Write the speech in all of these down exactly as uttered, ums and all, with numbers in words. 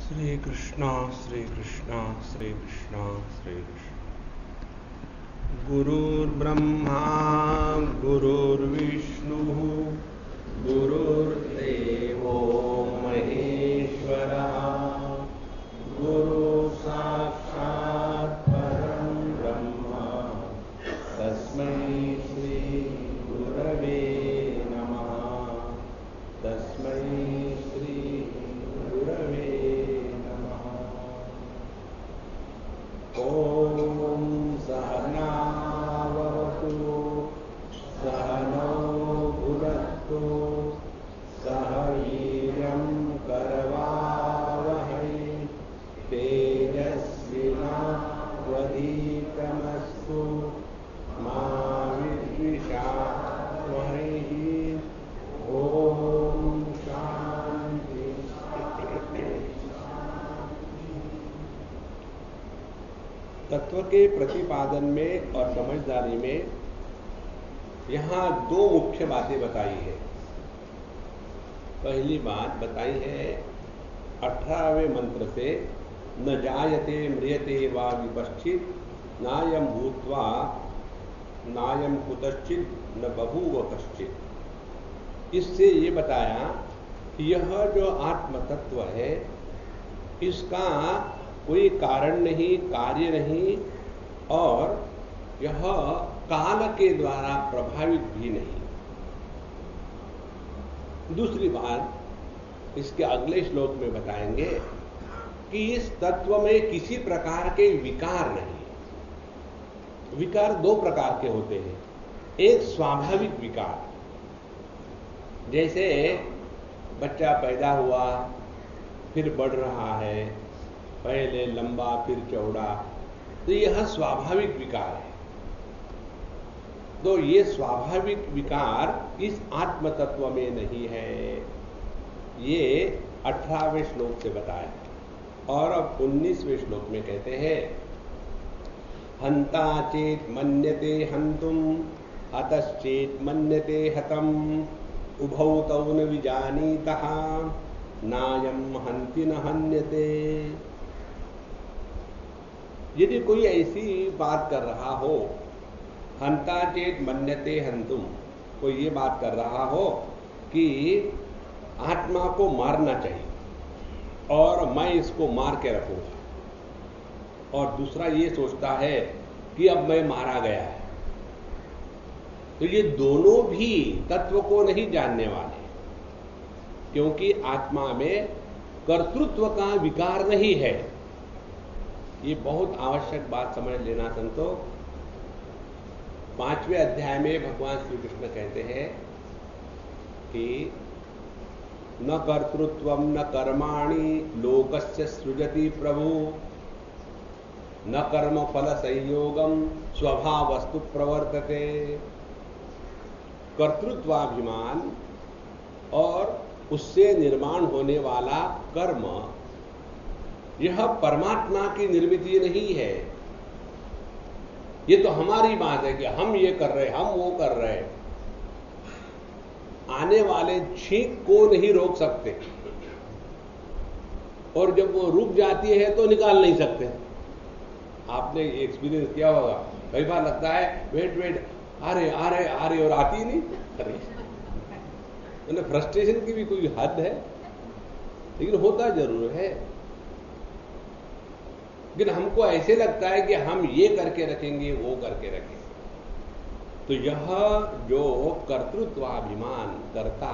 श्री कृष्णा श्री कृष्णा श्री कृष्णा श्री कृष्ण। गुरुर्ब्रह्मा गुरुर्विष्णु गुरुर्देवो महेश्वरः गुरु साक्षात् परं ब्रह्म तस्मै श्री गुरवे नमः तस्मै श्री गुरवे ओम सहनावतु सहनौ भुनक्तु सह वीर्यं करवावहै तेजस्विनावधीतमस्तु मा विद्विषावहै। ओम शांति। तत्व के प्रतिपादन में और समझदारी में यहां दो मुख्य बातें बताई है। पहली बात बताई है अठारहवें मंत्र से, न जायते म्रियते वा विपश्चित नायम भूत्वा नायम कुतश्चित न बभूव कश्चित। इससे ये बताया कि यह जो आत्म तत्व है इसका कोई कारण नहीं, कार्य नहीं और यह काल के द्वारा प्रभावित भी नहीं। दूसरी बात इसके अगले श्लोक में बताएंगे कि इस तत्व में किसी प्रकार के विकार नहीं। विकार दो प्रकार के होते हैं। एक स्वाभाविक विकार, जैसे बच्चा पैदा हुआ फिर बढ़ रहा है, पहले लंबा फिर चौड़ा, तो यह स्वाभाविक विकार है। तो ये स्वाभाविक विकार इस आत्म तत्व में नहीं है। ये अठारहवें श्लोक से बताया। और अब उन्नीसवें श्लोक में कहते हैं, हंता चेत मन्यते हंतुम हतश्चेत मन्यते हतम उभौ तौ न विजानीतः नायम हंति न हन्यते। यदि कोई ऐसी बात कर रहा हो, हंता चेत मन्यते हंतुम, कोई ये बात कर रहा हो कि आत्मा को मारना चाहिए और मैं इसको मार के रखूंगा, और दूसरा ये सोचता है कि अब मैं मारा गया है, तो ये दोनों भी तत्व को नहीं जानने वाले, क्योंकि आत्मा में कर्तृत्व का विकार नहीं है। ये बहुत आवश्यक बात समझ लेना संतो। पांचवें अध्याय में भगवान श्री कृष्ण कहते हैं कि न कर्तृत्वम न कर्माणि लोकस्य सृजति प्रभु न कर्म फल संयोगम स्वभावस्तु प्रवर्तते। कर्तृत्वाभिमान और उससे निर्माण होने वाला कर्म, यह परमात्मा की निर्मित नहीं है। ये तो हमारी बात है कि हम ये कर रहे, हम वो कर रहे। आने वाले छींक को नहीं रोक सकते, और जब वो रुक जाती है तो निकाल नहीं सकते। आपने एक्सपीरियंस किया होगा, कई बार लगता है वेट वेट आ रहे आ रहे आ रहे और आती ही नहीं। अरे फ्रस्ट्रेशन की भी कोई हद है, लेकिन होता जरूर है। लेकिन हमको ऐसे लगता है कि हम ये करके रखेंगे, वो करके रखेंगे। तो यह जो कर्तृत्वाभिमान करता,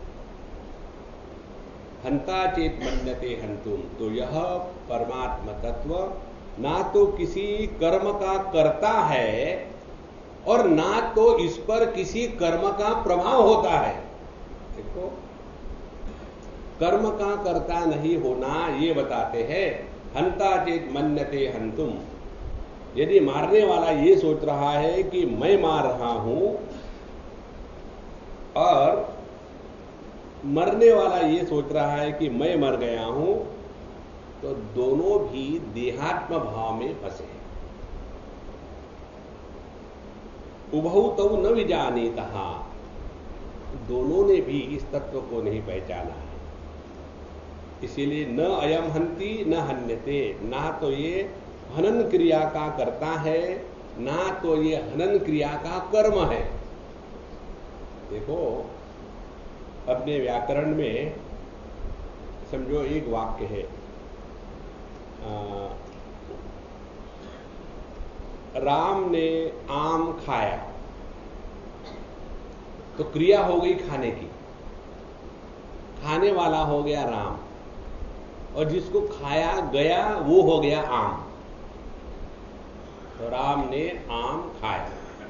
हंता चेत मन्यते हंतुम, तो यह परमात्मा तत्व ना तो किसी कर्म का करता है और ना तो इस पर किसी कर्म का प्रभाव होता है। देखो, कर्म का करता नहीं होना ये बताते हैं हंता चेत मन्यते हंतुम। यदि मारने वाला ये सोच रहा है कि मैं मार रहा हूं और मरने वाला ये सोच रहा है कि मैं मर गया हूं, तो दोनों भी देहात्म भाव में फंसे। उभौ तौ न विजानीतः, दोनों ने भी इस तत्व को नहीं पहचाना है। इसीलिए न अयम हन्ति न हन्यते, ना तो ये हनन क्रिया का करता है, ना तो ये हनन क्रिया का कर्म है। देखो अपने व्याकरण में समझो एक वाक्य है, आ, राम ने आम खाया, तो क्रिया हो गई खाने की, खाने वाला हो गया राम, और जिसको खाया गया वो हो गया आम। तो राम ने आम खाया।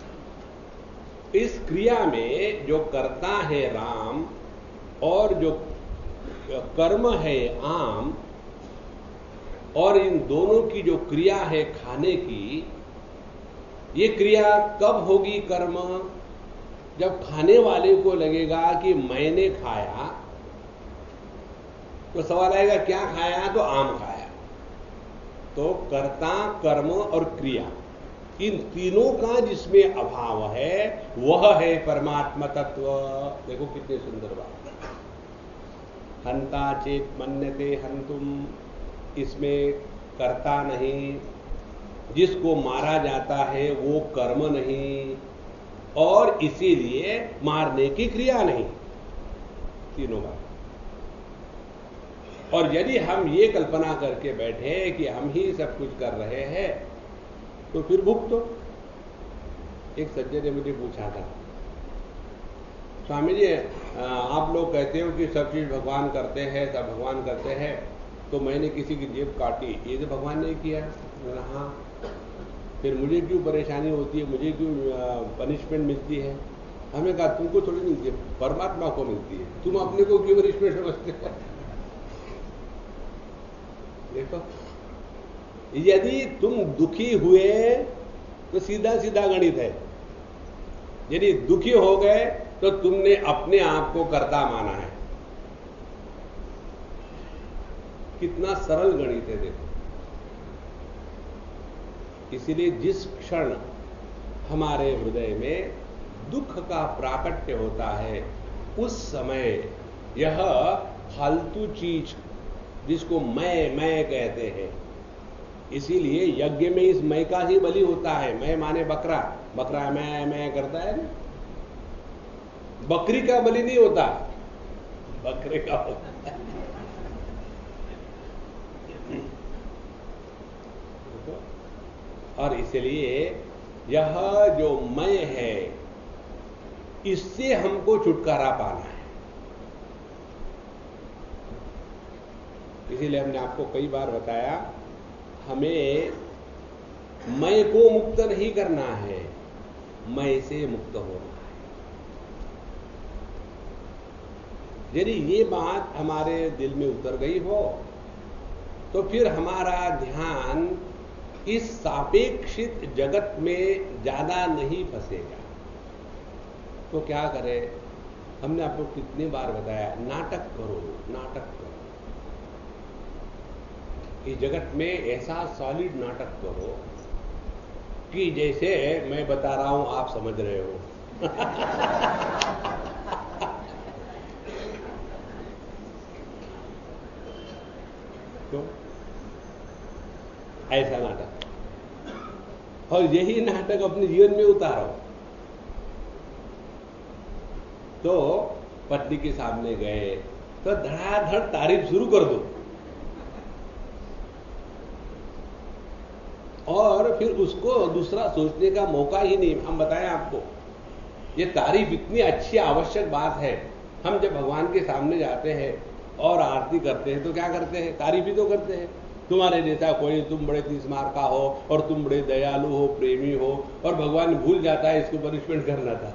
इस क्रिया में जो करता है राम और जो कर्म है आम, और इन दोनों की जो क्रिया है खाने की, ये क्रिया कब होगी कर्म? जब खाने वाले को लगेगा कि मैंने खाया, तो सवाल आएगा क्या खाया? तो आम खाया। तो कर्ता, कर्म और क्रिया, इन तीनों का जिसमें अभाव है वह है परमात्मा तत्व। देखो कितनी सुंदर बात। हंता चेत मन्यते हंतुम, इसमें कर्ता नहीं, जिसको मारा जाता है वो कर्म नहीं, और इसीलिए मारने की क्रिया नहीं। तीनों बात। और यदि हम ये कल्पना करके बैठे कि हम ही सब कुछ कर रहे हैं, तो फिर भुगतो। एक सज्जन ने मुझे पूछा था, स्वामी जी आप लोग कहते हो कि सब चीज भगवान करते हैं, सब भगवान करते हैं, तो मैंने किसी की जेब काटी, ये तो भगवान ने किया। हाँ, फिर मुझे क्यों परेशानी होती है, मुझे क्यों पनिशमेंट मिलती है? हमें कहा तुमको थोड़ी मिलती है, परमात्मा को मिलती है, तुम अपने को क्यों पनिशमेंट समझते हो? देखो, यदि तुम दुखी हुए तो सीधा सीधा गणित है, यदि दुखी हो गए तो तुमने अपने आप को कर्ता माना है। कितना सरल गणित है देखो। इसीलिए जिस क्षण हमारे हृदय में दुख का प्राकट्य होता है, उस समय यह फालतू चीज जिसको मैं मैं कहते हैं, इसीलिए यज्ञ में इस मैं का ही बलि होता है। मैं माने बकरा, बकरा मैं मैं करता है ना, बकरी का बलि नहीं होता, बकरे का होता है। और इसलिए यह जो मैं है, इससे हमको छुटकारा पाना है। इसीलिए हमने आपको कई बार बताया, हमें मैं को मुक्त नहीं करना है, मैं से मुक्त होना है। यदि ये बात हमारे दिल में उतर गई हो, तो फिर हमारा ध्यान इस सापेक्षित जगत में ज्यादा नहीं फंसेगा। तो क्या करें? हमने आपको कितनी बार बताया, नाटक करो, नाटक करो। इस जगत में ऐसा सॉलिड नाटक करो कि जैसे मैं बता रहा हूं आप समझ रहे हो। तो ऐसा नाटक, और यही नाटक अपने जीवन में उतारो। तो पत्नी के सामने गए तो धड़ाधड़ तारीफ शुरू कर दो, और फिर उसको दूसरा सोचने का मौका ही नहीं। हम बताएं आपको, ये तारीफ इतनी अच्छी आवश्यक बात है। हम जब भगवान के सामने जाते हैं और आरती करते हैं तो क्या करते हैं? तारीफ ही तो करते हैं। तुम्हारे जैसा कोई, तुम बड़े तीसमार का हो, और तुम बड़े दयालु हो, प्रेमी हो, और भगवान भूल जाता है इसको पनिशमेंट करना था।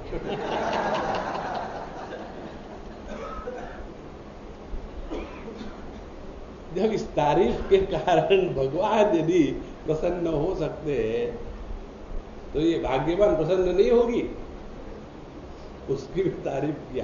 जब इस तारीफ के कारण भगवान यदि प्रसन्न हो सकते हैं, तो ये भाग्यवान प्रसन्न नहीं होगी? उसकी भी तारीफ किया,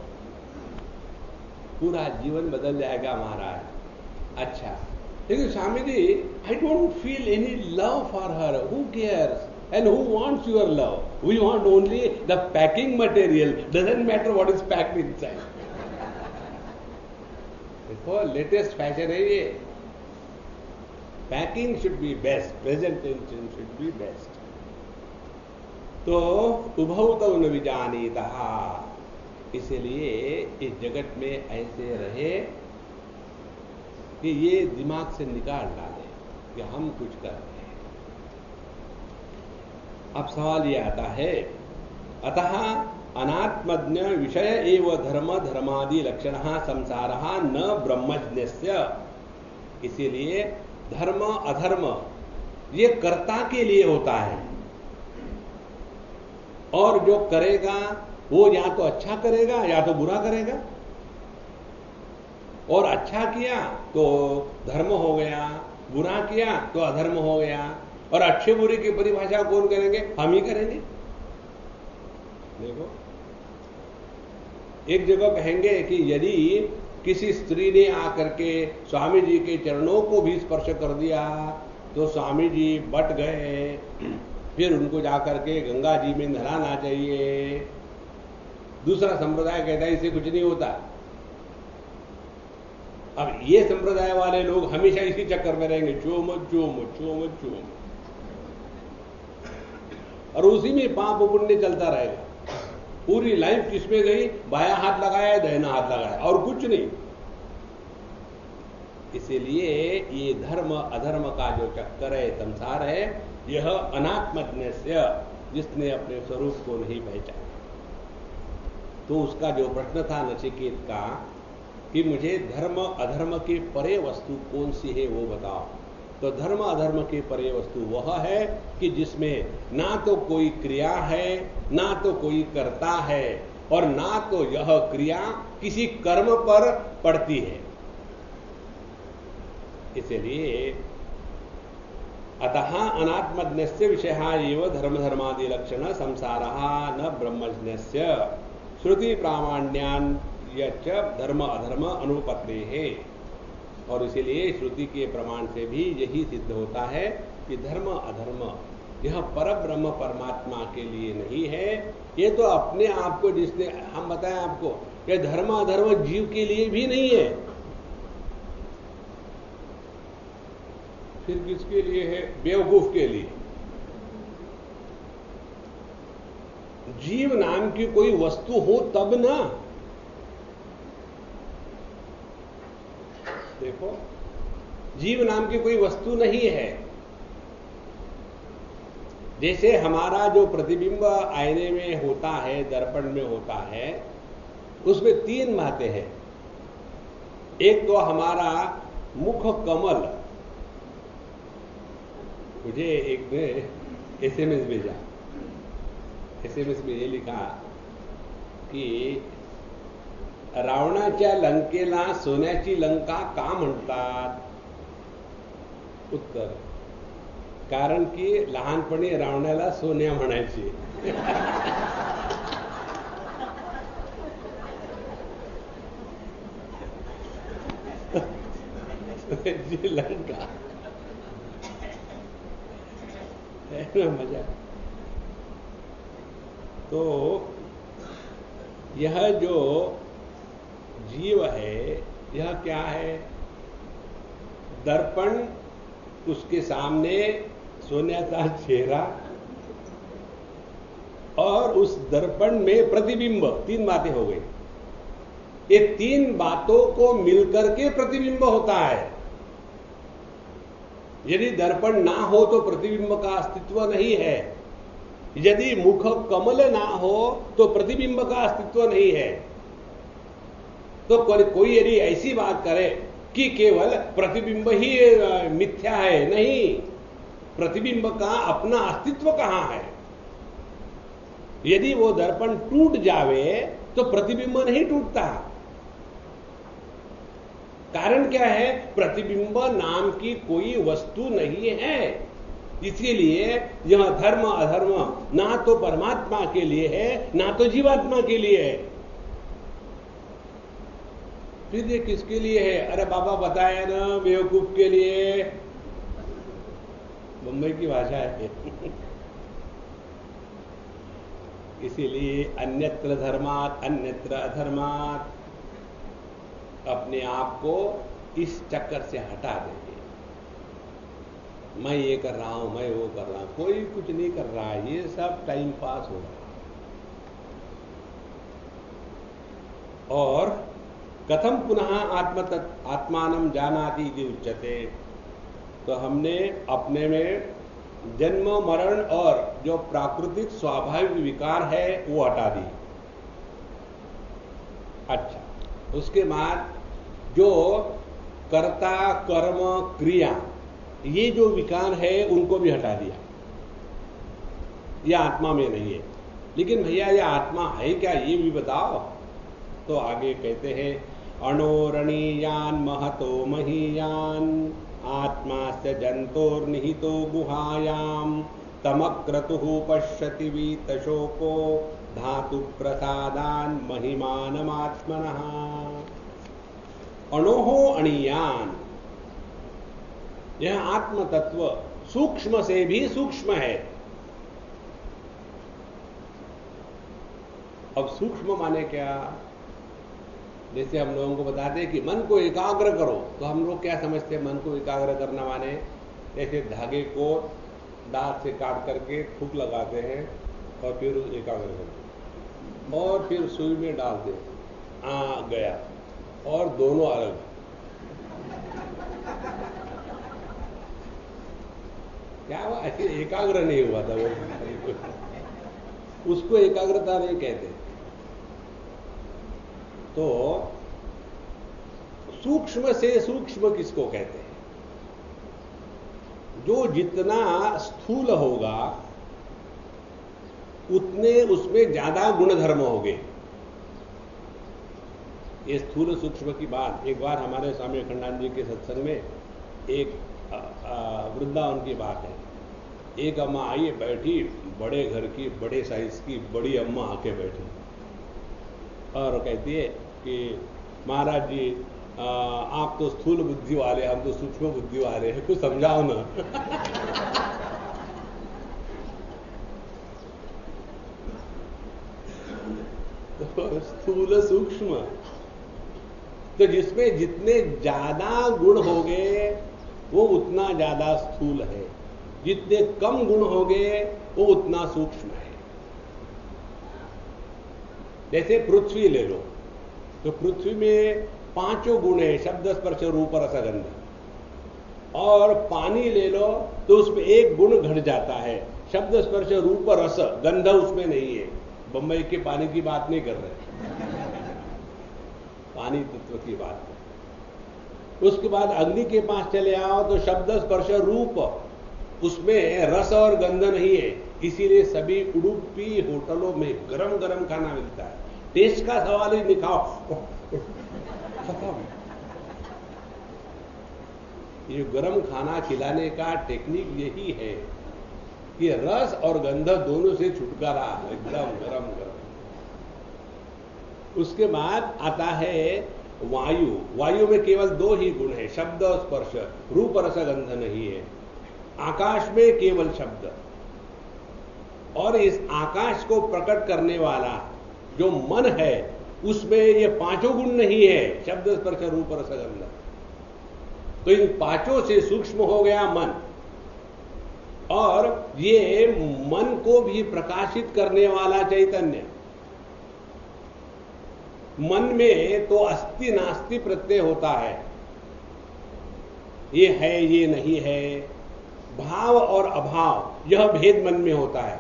पूरा जीवन बदल जाएगा महाराज। अच्छा, लेकिन Swami ji, I don't feel any love for her, who cares and who wants your love? We want only the packing material, doesn't matter what is packed inside. देखो लेटेस्ट फैशन है ये। Packing should be best, presentation should be best. तो उभौ तौ न विजानीतः, इसलिए इस जगत में ऐसे रहे कि ये दिमाग से निकाल डाले कि हम कुछ कर रहे हैं। अब सवाल ये आता है, अतः अनात्मज्ञ विषय एव धर्म धर्मादि लक्षणः संसारः न ब्रह्मज्ञस्य, इसीलिए धर्म अधर्म ये कर्ता के लिए होता है, और जो करेगा वो या तो अच्छा करेगा या तो बुरा करेगा। और अच्छा किया तो धर्म हो गया, बुरा किया तो अधर्म हो गया। और अच्छे बुरे की परिभाषा कौन करेंगे? हम ही करेंगे। देखो, एक जगह कहेंगे कि यदि किसी स्त्री ने आकर के स्वामी जी के चरणों को भी स्पर्श कर दिया तो स्वामी जी बट गए, फिर उनको जाकर के गंगा जी में नहलाना चाहिए। दूसरा संप्रदाय कहता है इससे कुछ नहीं होता। अब ये संप्रदाय वाले लोग हमेशा इसी चक्कर में रहेंगे, छो मत छो मत छो मत छो मत, और उसी में पाप पुण्य चलता रहेगा। पूरी लाइफ किसमें गई? बाया हाथ लगाया, दाहिना हाथ लगाया, और कुछ नहीं। इसीलिए ये धर्म अधर्म का जो चक्कर है, संसार है, यह अनात्मज्ञस्य, जिसने अपने स्वरूप को नहीं पहचाना। तो उसका जो प्रश्न था नचिकेत का कि मुझे धर्म अधर्म के परे वस्तु कौन सी है वो बताओ, तो धर्म अधर्म के परे वस्तु वह है कि जिसमें ना तो कोई क्रिया है, ना तो कोई कर्ता है, और ना तो यह क्रिया किसी कर्म पर पड़ती है। इसलिए अतः अनात्मज्ञस्य विषयः एव धर्म धर्मादि लक्षण संसारः न ब्रह्मज्ञस्य श्रुति प्रामाण्यान यच्च धर्म अधर्म अनुपत्तेः। और इसीलिए श्रुति के प्रमाण से भी यही सिद्ध होता है कि धर्म अधर्म यह परब्रह्म परमात्मा के लिए नहीं है। ये तो अपने आप को, जिसने हम बताया आपको, कि धर्म अधर्म जीव के लिए भी नहीं है। फिर किसके लिए है? बेवकूफ के लिए। जीव नाम की कोई वस्तु हो तब ना। देखो, जीव नाम की कोई वस्तु नहीं है। जैसे हमारा जो प्रतिबिंब आईने में होता है, दर्पण में होता है, उसमें तीन बातें हैं। एक तो हमारा मुख कमल, मुझे एक ने एसएमएस भेजा, एसएमएस में ये लिखा कि रावणाच्या लंकेला सोन्याची लंका का म्हणतात? उत्तर, कारण की लहानपणी रावणाला सोन्या म्हणायचे. सोन्याची लंका है ना, मजा. तो यह जो जीव है, यह क्या है? दर्पण, उसके सामने सोन्याचा चेहरा, और उस दर्पण में प्रतिबिंब. तीन बातें हो गई. ये तीन बातों को मिलकर के प्रतिबिंब होता है. यदि दर्पण ना हो तो प्रतिबिंब का अस्तित्व नहीं है. यदि मुख कमल ना हो तो प्रतिबिंब का अस्तित्व नहीं है. तो कोई यदि ऐसी बात करे कि केवल प्रतिबिंब ही मिथ्या है, नहीं, प्रतिबिंब का अपना अस्तित्व कहां है? यदि वो दर्पण टूट जावे तो प्रतिबिंब नहीं टूटता. कारण क्या है? प्रतिबिंब नाम की कोई वस्तु नहीं है. इसीलिए यह धर्म अधर्म ना तो परमात्मा के लिए है, ना तो जीवात्मा के लिए है. फिर ये किसके लिए है? अरे बाबा बताया ना, बेवकूफ के लिए. मुंबई की भाषा है. इसीलिए अन्यत्र धर्मात् अन्यत्र अधर्मात्. अपने आप को इस चक्कर से हटा देंगे। मैं ये कर रहा हूं, मैं वो कर रहा हूं, कोई कुछ नहीं कर रहा है, ये सब टाइम पास हो रहा है। और कथम पुनः आत्म आत्मानं जानाति इति उच्यते, तो हमने अपने में जन्म मरण और जो प्राकृतिक स्वाभाविक विकार है वो हटा दी। अच्छा, उसके बाद जो कर्ता कर्म क्रिया ये जो विकार है उनको भी हटा दिया। यह आत्मा में नहीं है। लेकिन भैया ये आत्मा है क्या, ये भी बताओ। तो आगे कहते हैं अणोरणीयान महतो महीयान आत्मास्य जंतोर्निहितो गुहायाम तमक्रतुः पश्यति वीतशोको धातु प्रसादान महिमानमात्मनः। अणोहो अणीयान, यह आत्म तत्व सूक्ष्म से भी सूक्ष्म है। अब सूक्ष्म माने क्या? जैसे हम लोगों को बताते हैं कि मन को एकाग्र करो, तो हम लोग क्या समझते हैं मन को एकाग्र करना माने? ऐसे धागे को दांत से काट करके फूंक लगाते हैं और फिर एकाग्र करते हैं और फिर सुई में डालते हैं, आ गया, और दोनों अलग। क्या हुआ? ऐसे एकाग्र नहीं हुआ था वो, उसको एकाग्रता नहीं कहते। तो सूक्ष्म से सूक्ष्म किसको कहते हैं? जो जितना स्थूल होगा उतने उसमें ज्यादा गुणधर्म होंगे। ये स्थूल सूक्ष्म की बात एक बार हमारे स्वामी अखंडानंद जी के सत्संग में एक वृंदावन की बात है। एक अम्मा आई, बैठी, बड़े घर की, बड़े साइज की बड़ी अम्मा आके बैठी और कहती है कि महाराज जी, आ, आप तो स्थूल बुद्धि वाले, हम तो सूक्ष्म बुद्धि वाले हैं, कुछ समझाओ ना। तो स्थूल सूक्ष्म, तो जिसमें जितने ज्यादा गुण होंगे वो उतना ज्यादा स्थूल है, जितने कम गुण होंगे वो उतना सूक्ष्म है। जैसे पृथ्वी ले लो, तो पृथ्वी में पांचों गुण है, शब्द स्पर्श रूप रस गंध। और पानी ले लो तो उसमें एक गुण घट जाता है, शब्द स्पर्श रूप रस गंध उसमें नहीं है। बंबई के पानी की बात नहीं कर रहे, पानी तत्व की बात है। उसके बाद अग्नि के पास चले आओ तो शब्द स्पर्श रूप, उसमें रस और गंध नहीं है। इसीलिए सभी उडुपी होटलों में गरम गरम खाना मिलता है, टेस्ट का सवाल ही नहीं, खाओ खत्म। ये गरम खाना खिलाने का टेक्निक यही है कि रस और गंध दोनों से छुटकारा, एकदम गरम गरम। उसके बाद आता है वायु। वायु में केवल दो ही गुण है, शब्द और स्पर्श, रूप रस गंध नहीं है। आकाश में केवल शब्द, और इस आकाश को प्रकट करने वाला जो मन है उसमें ये पांचों गुण नहीं है, शब्द स्पर्श रूप रस गंध। तो इन पांचों से सूक्ष्म हो गया मन, और ये मन को भी प्रकाशित करने वाला चैतन्य। मन में तो अस्ति नास्ति प्रत्यय होता है, ये है ये नहीं है, भाव और अभाव यह भेद मन में होता है।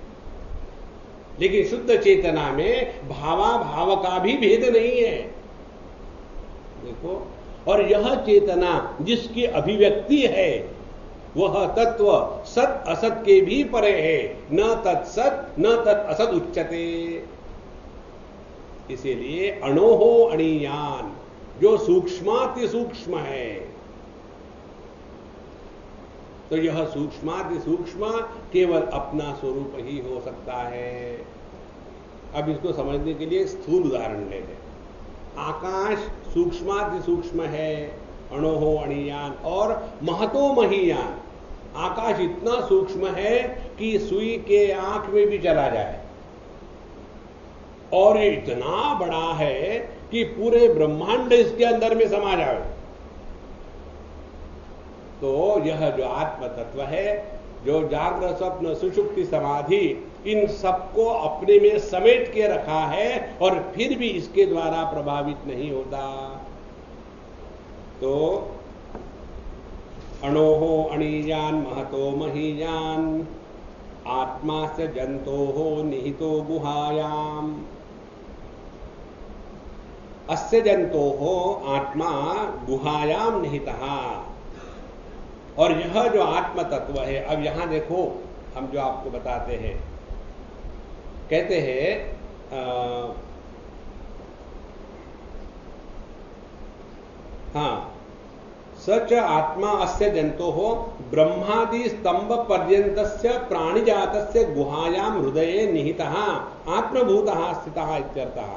लेकिन शुद्ध चेतना में भावा भाव का भी भेद नहीं है। देखो, और यह चेतना जिसकी अभिव्यक्ति है वह तत्व सत असत के भी परे है, न तत्सत न तत् असत उच्यते। इसीलिए अणोहो अणीयान, जो सूक्ष्माति सूक्ष्म है, तो यह सूक्ष्माति सूक्ष्म केवल अपना स्वरूप ही हो सकता है। अब इसको समझने के लिए स्थूल उदाहरण ले लें। आकाश सूक्ष्माति सूक्ष्म है, अणोहो अणीयान, और महतो महीयान। आकाश इतना सूक्ष्म है कि सुई के आंख में भी चला जाए, और ये इतना बड़ा है कि पूरे ब्रह्मांड इसके अंदर में समा जाए। तो यह जो आत्म तत्व है, जो जागृत स्वप्न सुषुप्ति समाधि इन सबको अपने में समेट के रखा है और फिर भी इसके द्वारा प्रभावित नहीं होता। तो अणोहो अणीजान महतो महीजान आत्मा से जंतोहो निहितो गुहायाम। अस्य जंतोहो आत्मा गुहायाम निहितः। और यह जो आत्म तत्व है, अब यहां देखो हम जो आपको बताते हैं, कहते हैं आ, हाँ, सच आत्मा अस्य जंतो हो ब्रह्मादि स्तंभ पर्यंतस्य प्राणिजातस्य गुहायाम हृदये निहितः आत्मभूतः स्थितः इत्यर्थः।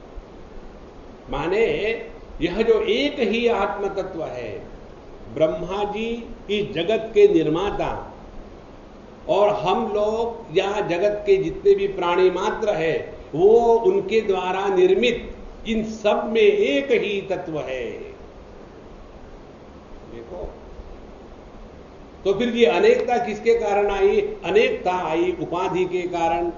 माने यह जो एक ही आत्म तत्व है, ब्रह्मा जी इस जगत के निर्माता और हम लोग या जगत के जितने भी प्राणी मात्र है वो उनके द्वारा निर्मित, इन सब में एक ही तत्व है। देखो, तो फिर ये अनेकता किसके कारण आई? अनेकता आई उपाधि के कारण।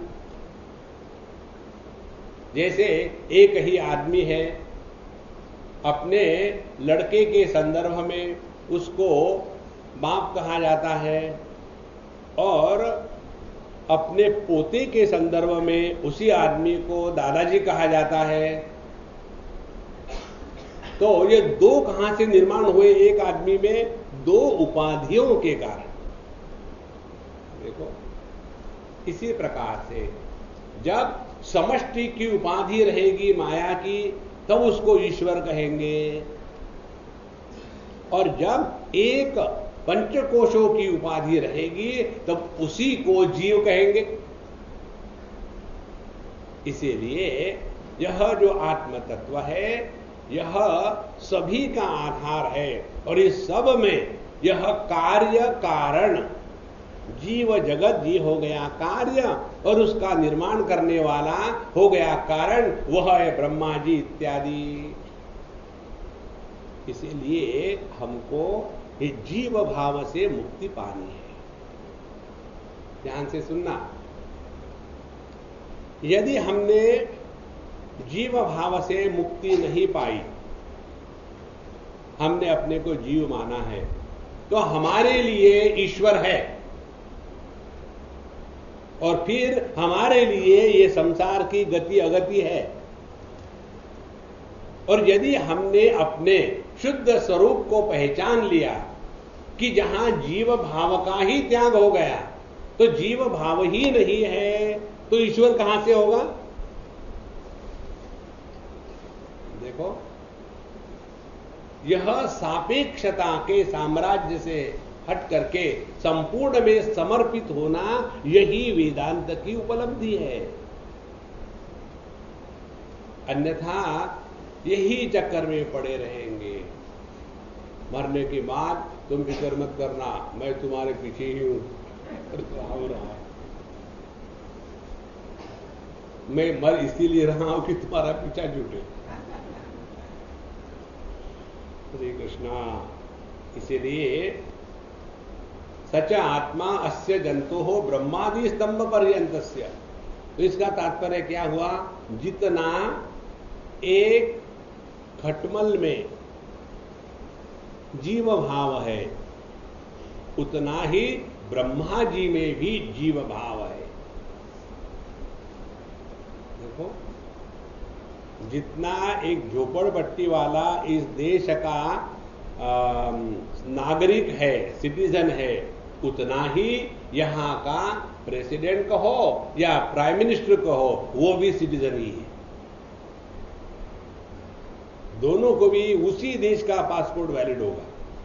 जैसे एक ही आदमी है, अपने लड़के के संदर्भ में उसको बाप कहा जाता है और अपने पोते के संदर्भ में उसी आदमी को दादाजी कहा जाता है। तो ये दो कहां से निर्माण हुए एक आदमी में? दो उपाधियों के कारण। देखो, इसी प्रकार से जब समष्टि की उपाधि रहेगी माया की, तब उसको ईश्वर कहेंगे, और जब एक पंचकोशों की उपाधि रहेगी तब उसी को जीव कहेंगे। इसीलिए यह जो आत्म तत्व है, यह सभी का आधार है, और इस सब में यह कार्य कारण, जीव जगत जी हो गया कार्य और उसका निर्माण करने वाला हो गया कारण, वह है ब्रह्मा जी इत्यादि। इसीलिए हमको इस जीव भाव से मुक्ति पानी है। ध्यान से सुनना, यदि हमने जीव भाव से मुक्ति नहीं पाई, हमने अपने को जीव माना है, तो हमारे लिए ईश्वर है और फिर हमारे लिए ये संसार की गति अगति है। और यदि हमने अपने शुद्ध स्वरूप को पहचान लिया कि जहां जीव भाव का ही त्याग हो गया, तो जीव भाव ही नहीं है, तो ईश्वर कहां से होगा? देखो, यह सापेक्षता के साम्राज्य से हट करके संपूर्ण में समर्पित होना, यही वेदांत की उपलब्धि है। अन्यथा यही चक्कर में पड़े रहेंगे। मरने के बाद तुम फिक्र मत करना, मैं तुम्हारे पीछे ही हूं, हो रहा है, मैं मर इसीलिए रहा हूं कि तुम्हारा पीछा छूटे। श्री कृष्णा। इसीलिए सच आत्मा अस्य जंतु हो ब्रह्मादि स्तंभ पर्यंतस्य। तो इसका तात्पर्य क्या हुआ? जितना एक खटमल में जीव भाव है, उतना ही ब्रह्मा जी में भी जीव भाव है। देखो, जितना एक झोपड़पट्टी वाला इस देश का आ, नागरिक है, सिटीजन है, उतना ही यहां का प्रेसिडेंट कहो या प्राइम मिनिस्टर कहो, वो भी सिटीजन ही है। दोनों को भी उसी देश का पासपोर्ट वैलिड होगा।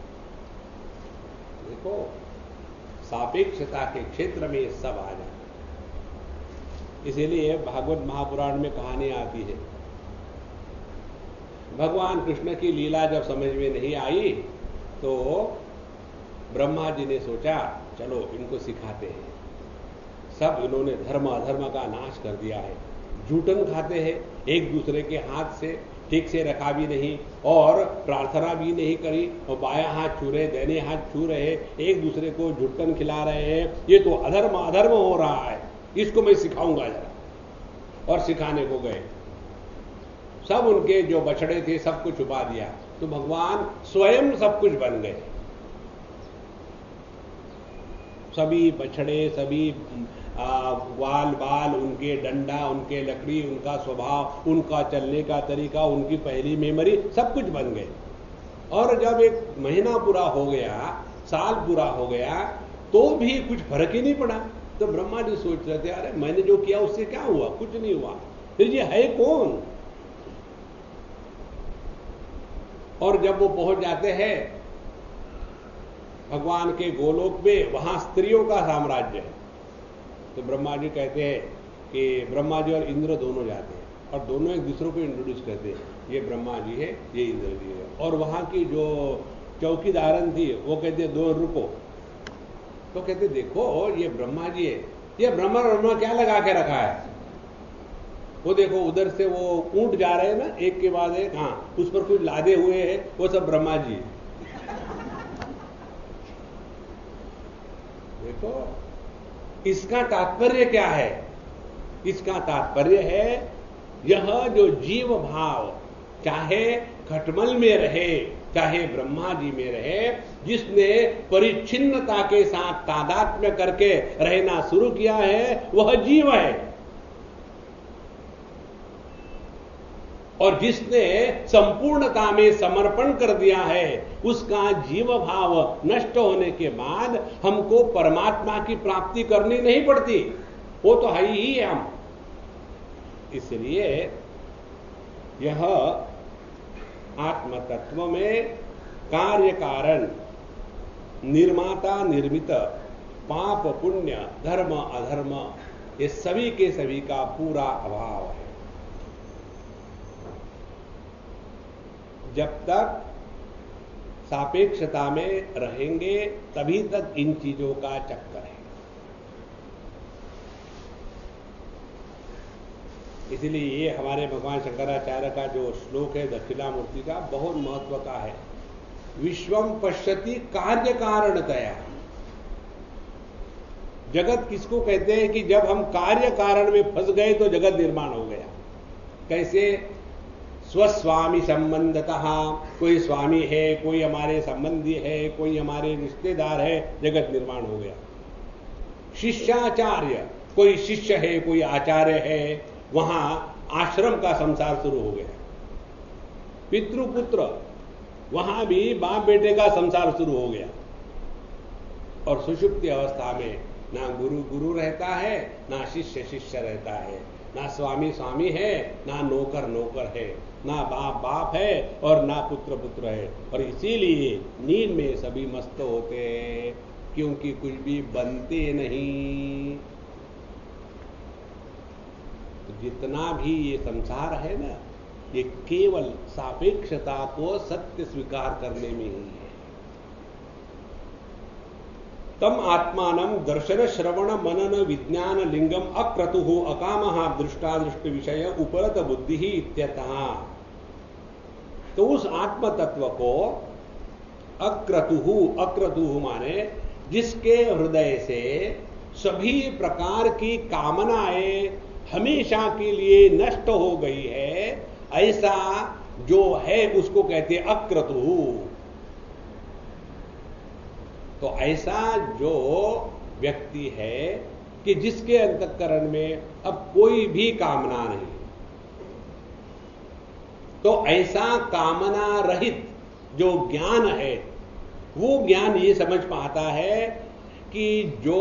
देखो, सापेक्षता के क्षेत्र में सब आ जाए। इसीलिए भागवत महापुराण में कहानी आती है, भगवान कृष्ण की लीला जब समझ में नहीं आई तो ब्रह्मा जी ने सोचा चलो इनको सिखाते हैं। सब इन्होंने धर्म अधर्म का नाश कर दिया है, जूठन खाते हैं, एक दूसरे के हाथ से ठीक से रखा भी नहीं और प्रार्थना भी नहीं करी, और बायां हाथ छू रहे, दाहिने हाथ छू रहे, एक दूसरे को झुटकन खिला रहे हैं, ये तो अधर्म अधर्म हो रहा है, इसको मैं सिखाऊंगा जरा। और सिखाने को गए, सब उनके जो बछड़े थे सबको छुपा दिया, तो भगवान स्वयं सब कुछ बन गए। सभी बछड़े, सभी आ, वाल बाल, उनके डंडा, उनके लकड़ी, उनका स्वभाव, उनका चलने का तरीका, उनकी पहली मेमोरी, सब कुछ बन गए। और जब एक महीना पूरा हो गया, साल पूरा हो गया, तो भी कुछ फर्क ही नहीं पड़ा। तो ब्रह्मा जी सोच रहे थे, अरे मैंने जो किया उससे क्या हुआ, कुछ नहीं हुआ, फिर ये है कौन। और जब वो पहुंच जाते हैं भगवान के गोलोक में, वहां स्त्रियों का साम्राज्य है। तो ब्रह्मा जी कहते हैं कि ब्रह्मा जी और इंद्र दोनों जाते हैं और दोनों एक दूसरे को इंट्रोड्यूस करते हैं, ये ब्रह्मा जी है, ये इंद्र जी है। और वहां की जो चौकीदारन थी वो कहते दो रुको। तो कहते देखो ये ब्रह्मा जी है, ये ब्रह्मा ब्रह्मा क्या लगा के रखा है। वो देखो उधर से वो ऊंट जा रहे हैं ना, एक के बाद एक, हाँ उस पर कुछ लादे हुए हैं, वो सब ब्रह्मा जी है। देखो इसका तात्पर्य क्या है, इसका तात्पर्य है यह जो जीव भाव चाहे खटमल में रहे चाहे ब्रह्मा जी में रहे, जिसने परिच्छिन्नता के साथ तादात्म्य करके रहना शुरू किया है वह जीव है, और जिसने संपूर्णता में समर्पण कर दिया है उसका जीव भाव नष्ट होने के बाद हमको परमात्मा की प्राप्ति करनी नहीं पड़ती, वो तो है ही है हम। इसलिए यह आत्म तत्व में कार्य कारण, निर्माता निर्मित, पाप पुण्य, धर्म अधर्म, ये सभी के सभी का पूरा अभाव है। जब तक सापेक्षता में रहेंगे तभी तक इन चीजों का चक्कर है। इसलिए ये हमारे भगवान शंकराचार्य का जो श्लोक है दक्षिणामूर्ति का बहुत महत्व का है। विश्वम पश्यति कार्य कारणतया। जगत किसको कहते हैं कि जब हम कार्य कारण में फंस गए तो जगत निर्माण हो गया। कैसे? स्वस्वामी संबंधतः, कोई स्वामी है, कोई हमारे संबंधी है, कोई हमारे रिश्तेदार है, जगत निर्माण हो गया। शिष्याचार्य, कोई शिष्य है, कोई आचार्य है, वहां आश्रम का संसार शुरू हो गया। पितृपुत्र, वहां भी बाप बेटे का संसार शुरू हो गया। और सुषुप्ति अवस्था में ना गुरु गुरु रहता है, ना शिष्य शिष्य रहता है, ना स्वामी स्वामी है, ना नौकर नौकर है, ना बाप बाप है और ना पुत्र पुत्र है। और इसीलिए नींद में सभी मस्त होते हैं, क्योंकि कुछ भी बनते नहीं। तो जितना भी ये संसार है ना, ये केवल सापेक्षता को सत्य स्वीकार करने में ही है। तम आत्मानं दर्शन श्रवण मनन विज्ञान लिंगम अक्रतु अकामः दृष्टादृष्ट विषय उपरत बुद्धि इत्यतः। तो उस आत्म तत्व को अक्रतु, अक्रतु माने जिसके हृदय से सभी प्रकार की कामनाएं हमेशा के लिए नष्ट हो गई है, ऐसा जो है उसको कहते अक्रतु। तो ऐसा जो व्यक्ति है कि जिसके अंतःकरण में अब कोई भी कामना नहीं, तो ऐसा कामना रहित जो ज्ञान है, वो ज्ञान ये समझ पाता है कि जो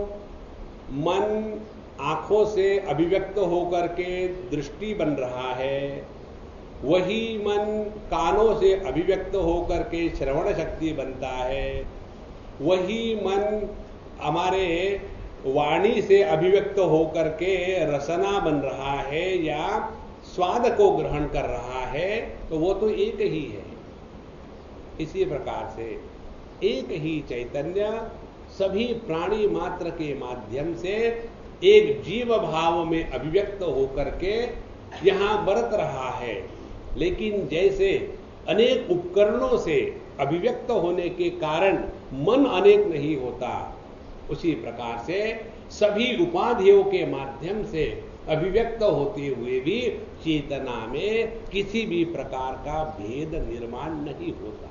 मन आंखों से अभिव्यक्त होकर के दृष्टि बन रहा है, वही मन कानों से अभिव्यक्त होकर के श्रवण शक्ति बनता है, वही मन हमारे वाणी से अभिव्यक्त होकर के रसना बन रहा है या स्वाद को ग्रहण कर रहा है, तो वो तो एक ही है। इसी प्रकार से एक ही चैतन्य सभी प्राणी मात्र के माध्यम से एक जीव भाव में अभिव्यक्त होकर के यहां बरत रहा है। लेकिन जैसे अनेक उपकरणों से अभिव्यक्त होने के कारण मन अनेक नहीं होता, उसी प्रकार से सभी उपाधियों के माध्यम से अभिव्यक्त होते हुए भी चेतना में किसी भी प्रकार का भेद निर्माण नहीं होता।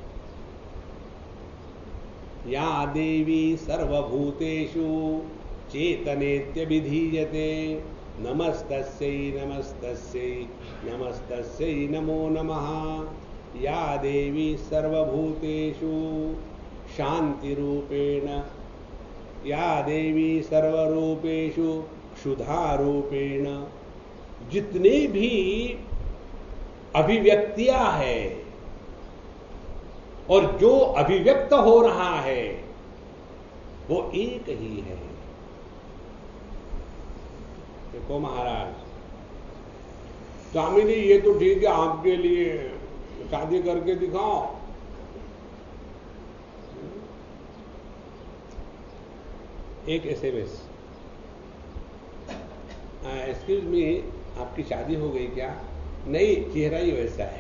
या देवी सर्वभूतेषु चेतनेत्यभिधीयते नमस्तस्यै नमस्तस्यै नमस्तस्यै नमो नमः। या देवी सर्वभूतेषु शांतिरूपेण, या देवी सर्वरूपेषु क्षुधारूपेण, जितने भी अभिव्यक्तियां है और जो अभिव्यक्त हो रहा है वो एक ही है। देखो महाराज, स्वामी जी ये तो ठीक है, आपके लिए शादी करके दिखाओ। एक एसएमएस, एक्सक्यूज मी, आपकी शादी हो गई क्या? नहीं, चेहरा ही वैसा है।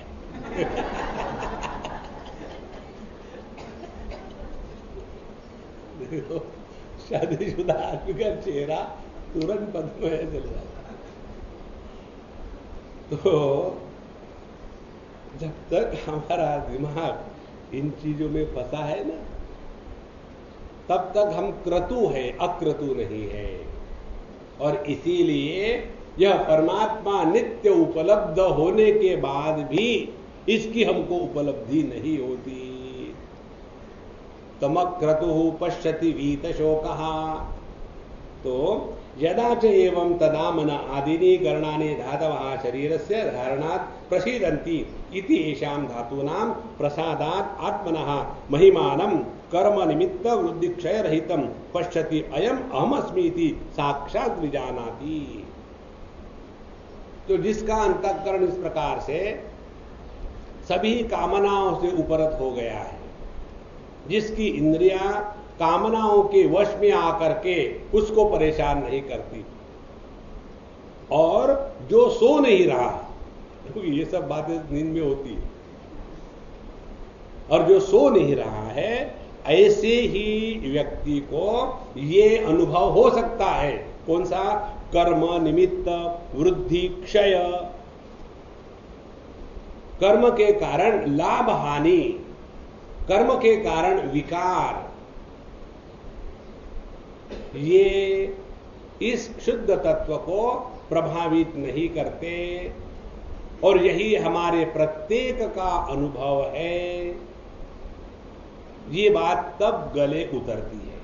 देखो, शादीशुदा आदमी का चेहरा तुरंत पद्म में चल जाता। तो जब तक हमारा दिमाग इन चीजों में फंसा है ना, तब तक हम क्रतु है, अक्रतु नहीं है। और इसीलिए यह परमात्मा नित्य उपलब्ध होने के बाद भी इसकी हमको उपलब्धि नहीं होती। तमक्रतु पश्यति वीत शोकः, तो यदा च एवं तदा मन आदीनि गणानि धातवः शरीरस्य धारणात् प्रसीदन्ति इति येषां धातूनां प्रसादात् आत्मनः महिमानं कर्म निमित्त वृद्धि क्षय रहितं पश्यति अयम अहमस्मि इति साक्षात् विजानाति। तो जिसका अंतःकरण इस प्रकार से सभी कामनाओं से उपरत हो गया है, जिसकी इंद्रियां कामनाओं के वश में आकर के उसको परेशान नहीं करती, और जो सो नहीं रहा, क्योंकि ये सब बातें नींद में होती है, और जो सो नहीं रहा है, ऐसे ही व्यक्ति को ये अनुभव हो सकता है। कौन सा? कर्म निमित्त वृद्धि क्षय, कर्म के कारण लाभ हानि, कर्म के कारण विकार, ये इस शुद्ध तत्व को प्रभावित नहीं करते, और यही हमारे प्रत्येक का अनुभव है। ये बात तब गले उतरती है।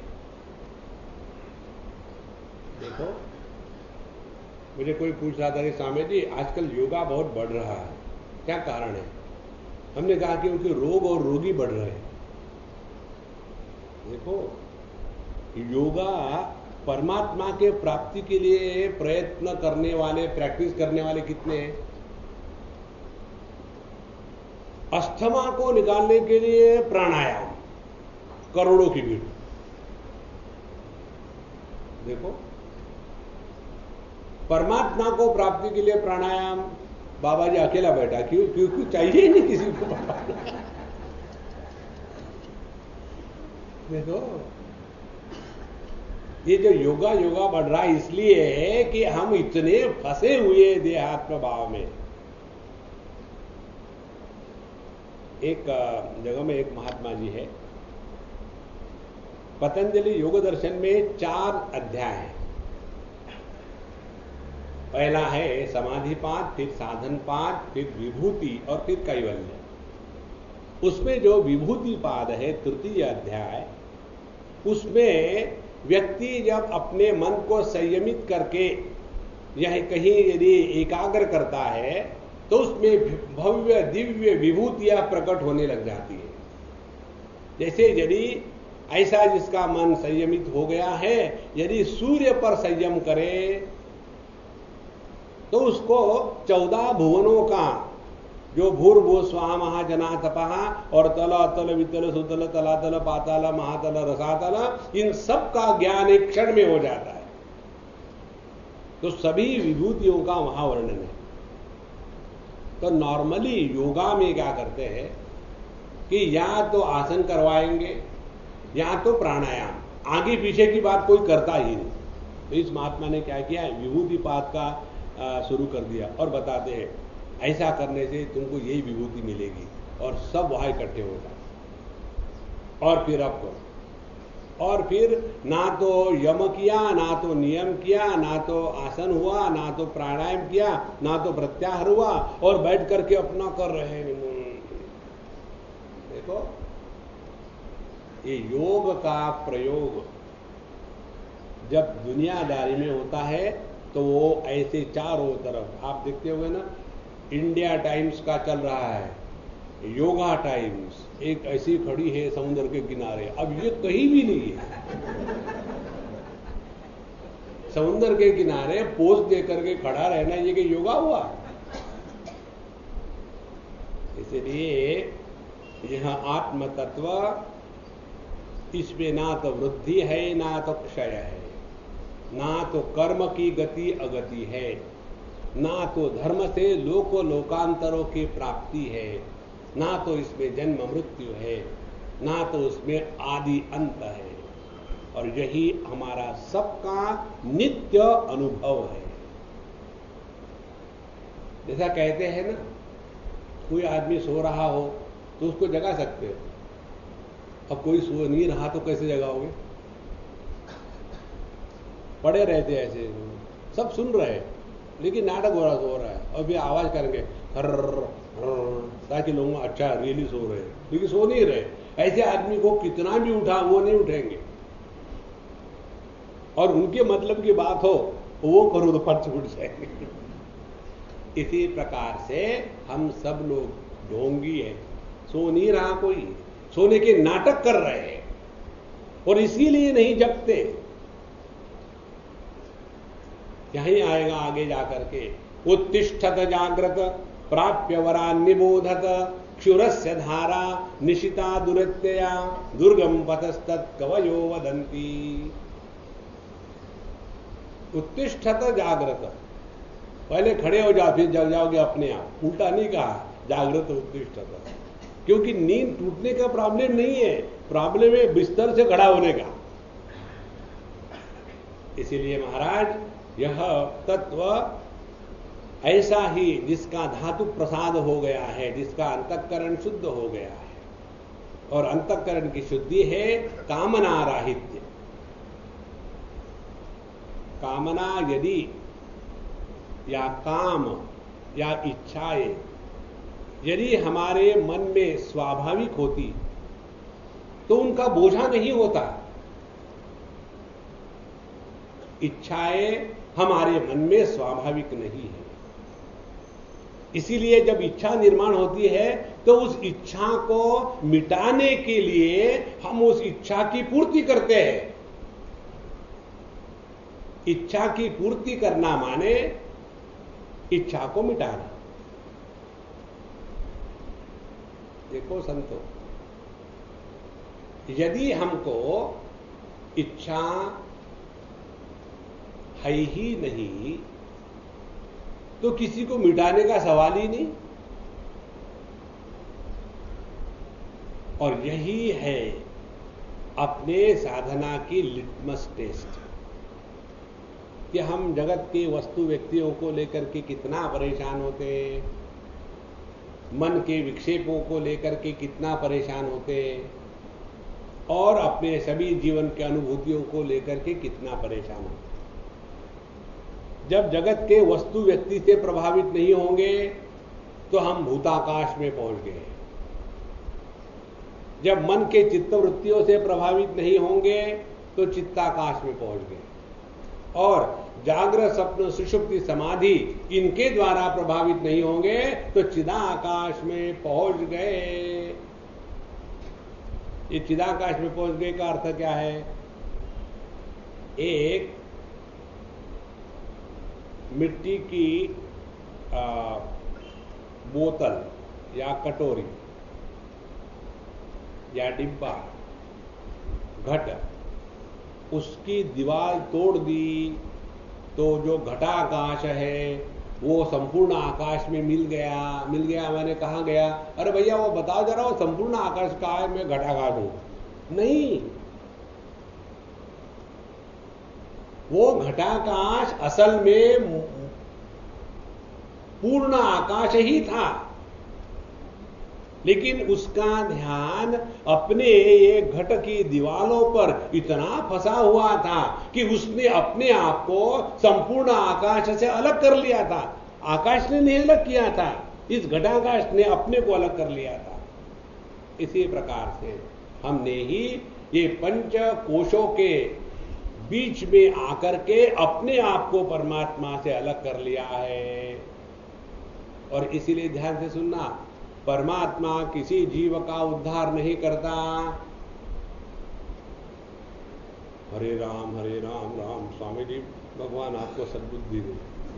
देखो, मुझे कोई पूछ रहा था कि स्वामी जी आजकल योगा बहुत बढ़ रहा है, क्या कारण है? हमने कहा कि उनके रोग और रोगी बढ़ रहे हैं। देखो, योगा परमात्मा के प्राप्ति के लिए प्रयत्न करने वाले, प्रैक्टिस करने वाले कितने हैं? अस्थमा को निकालने के लिए प्राणायाम करोड़ों की भीड़। देखो, परमात्मा को प्राप्ति के लिए प्राणायाम, बाबा जी अकेला बैठा, क्यों? क्योंकि चाहिए ही नहीं किसी को। देखो, ये जो योगा योगा बढ़ रहा है इसलिए है कि हम इतने फंसे हुए देहात्म भाव में। एक जगह में एक महात्मा जी है, पतंजलि योग दर्शन में चार अध्याय हैं। पहला है समाधिपाद, फिर साधनपाद, फिर विभूति और फिर कैवल्य। उसमें जो विभूतिपाद है तृतीय अध्याय, उसमें व्यक्ति जब अपने मन को संयमित करके यह कहीं यदि एकाग्र करता है तो उसमें भव्य दिव्य विभूतियां प्रकट होने लग जाती है। जैसे यदि ऐसा जिसका मन संयमित हो गया है, यदि सूर्य पर संयम करे तो उसको चौदह भुवनों का, जो भूर्भुव स्वाहा महाजना तपः और तल अतल वितल सुतल तलातल पाताल महातल रसातल, इन सब का ज्ञान एक क्षण में हो जाता है। तो सभी विभूतियों का वहां वर्णन है। तो नॉर्मली योगा में क्या करते हैं कि या तो आसन करवाएंगे या तो प्राणायाम, आगे पीछे की बात कोई करता ही नहीं। तो इस महात्मा ने क्या किया, विभूतिपात का शुरू कर दिया और बताते हैं ऐसा करने से तुमको यही विभूति मिलेगी, और सब वहां इकट्ठे हो जाए। और फिर अब और फिर ना तो यम किया, ना तो नियम किया, ना तो आसन हुआ, ना तो प्राणायाम किया, ना तो प्रत्याहार हुआ, और बैठ करके अपना कर रहे हैं। देखो ये योग का प्रयोग जब दुनियादारी में होता है तो वो ऐसे चारों तरफ आप देखते होंगे ना, इंडिया टाइम्स का चल रहा है, योगा टाइम्स एक ऐसी खड़ी है समुद्र के किनारे। अब ये कहीं भी नहीं है। समुद्र के किनारे पोज दे करके खड़ा रहना ये कि योगा हुआ। इसलिए यह आत्म तत्व, इसमें ना तो वृद्धि है ना तो क्षय है, ना तो कर्म की गति अगति है, ना तो धर्म से लोक लोकांतरों की प्राप्ति है, ना तो इसमें जन्म मृत्यु है, ना तो उसमें आदि अंत है। और यही हमारा सबका नित्य अनुभव है। जैसा कहते हैं ना, कोई आदमी सो रहा हो तो उसको जगा सकते हो, अब कोई सो नहीं रहा तो कैसे जगाओगे? पड़े रहते ऐसे, सब सुन रहे हैं लेकिन नाटक हो रहा सो रहा है, और भी आवाज करेंगे हर ताकि लोग अच्छा रियली सो रहे हैं, लेकिन सो नहीं रहे। ऐसे आदमी को कितना भी उठा वो नहीं उठेंगे, और उनके मतलब की बात हो वो करो तो फट उठ जाएंगे। इसी प्रकार से हम सब लोग ढोंगी है, सो नहीं रहा कोई, सोने के नाटक कर रहे हैं और इसीलिए नहीं जगते। यही आएगा आगे जाकर के, उत्तिष्ठत जागृत प्राप्य वरा निबोधत क्षुरस्य धारा निशिता दुरत्यया दुर्गम पतस्तत् कवयो वदन्ति। उत्तिष्ठत जागृत, पहले खड़े हो जाओ फिर जग जाओगे अपने आप, उल्टा नहीं कहा जागृत उत्तिष्ठत, क्योंकि नींद टूटने का प्रॉब्लम नहीं है, प्रॉब्लम है बिस्तर से खड़ा होने का। इसीलिए महाराज यह तत्व ऐसा ही जिसका धातु प्रसाद हो गया है, जिसका अंतःकरण शुद्ध हो गया है, और अंतःकरण की शुद्धि है कामना राहित्य। कामना यदि या काम या इच्छाएं यदि हमारे मन में स्वाभाविक होती तो उनका बोझा नहीं होता। इच्छाएं हमारे मन में स्वाभाविक नहीं है, इसीलिए जब इच्छा निर्माण होती है तो उस इच्छा को मिटाने के लिए हम उस इच्छा की पूर्ति करते हैं। इच्छा की पूर्ति करना माने इच्छा को मिटाना। देखो संतो, यदि हमको इच्छा है ही नहीं तो किसी को मिटाने का सवाल ही नहीं। और यही है अपने साधना की लिटमस टेस्ट, कि हम जगत के वस्तु व्यक्तियों को लेकर के कितना परेशान होते हैं, मन के विक्षेपों को लेकर के कितना परेशान होते हैं, और अपने सभी जीवन के अनुभूतियों को लेकर के कितना परेशान होते हैं। जब जगत के वस्तु व्यक्ति से प्रभावित नहीं होंगे तो हम भूताकाश में पहुंच गए। जब मन के चित्तवृत्तियों से प्रभावित नहीं होंगे तो चित्ताकाश में पहुंच गए, और जागृत स्वप्न सुषुप्ति समाधि इनके द्वारा प्रभावित नहीं होंगे तो चिदाकाश में पहुंच गए। ये चिदाकाश में पहुंच गए का अर्थ क्या है? एक मिट्टी की आ, बोतल या कटोरी या डिब्बा, घट, उसकी दीवार तोड़ दी तो जो घटाकाश है वो संपूर्ण आकाश में मिल गया। मिल गया मैंने कहाँ गया? अरे भैया वो बताओ जरा, वो संपूर्ण आकाश कहाँ है? मैं घटाघाट हूं। नहीं, वो घटाकाश असल में पूर्ण आकाश ही था, लेकिन उसका ध्यान अपने ये घट की दीवालों पर इतना फंसा हुआ था कि उसने अपने आप को संपूर्ण आकाश से अलग कर लिया था। आकाश ने नहीं अलग किया था, इस घटाकाश ने अपने को अलग कर लिया था। इसी प्रकार से हमने ही ये पंच कोशों के बीच में आकर के अपने आप को परमात्मा से अलग कर लिया है। और इसीलिए ध्यान से सुनना, परमात्मा किसी जीव का उद्धार नहीं करता। हरे राम हरे राम राम स्वामी जी, भगवान आपको सद्बुद्धि दे।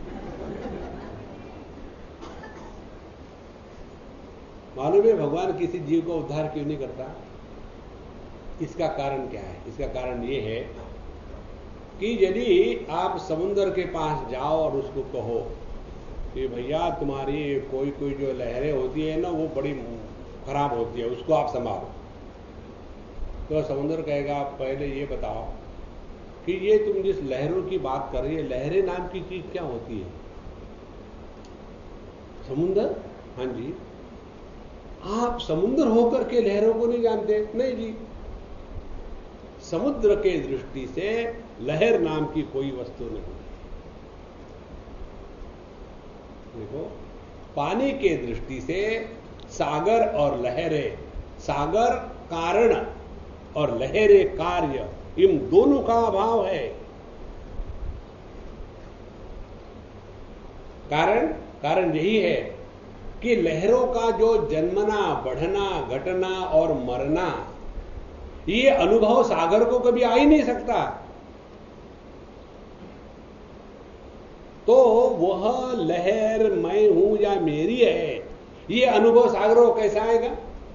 मालूम है भगवान किसी जीव का उद्धार क्यों नहीं करता? इसका कारण क्या है? इसका कारण यह है कि यदि आप समुद्र के पास जाओ और उसको कहो कि भैया तुम्हारी कोई कोई जो लहरें होती है ना वो बड़ी खराब होती है, उसको आप संभालो, तो समुद्र कहेगा पहले ये बताओ कि ये तुम जिस लहरों की बात कर रही है, लहरें नाम की चीज क्या होती है? समुद्र? हाँ जी। आप समुद्र होकर के लहरों को नहीं जानते? नहीं जी। समुद्र के दृष्टि से लहर नाम की कोई वस्तु नहीं। देखो, पानी के दृष्टि से सागर और लहरें, सागर कारण और लहरें कार्य, इन दोनों का अभाव है। कारण कारण यही है कि लहरों का जो जन्मना, बढ़ना, घटना और मरना, ये अनुभव सागर को कभी आ ही नहीं सकता। तो वह लहर मैं हूं या मेरी है, ये अनुभव सागर को कैसा आएगा?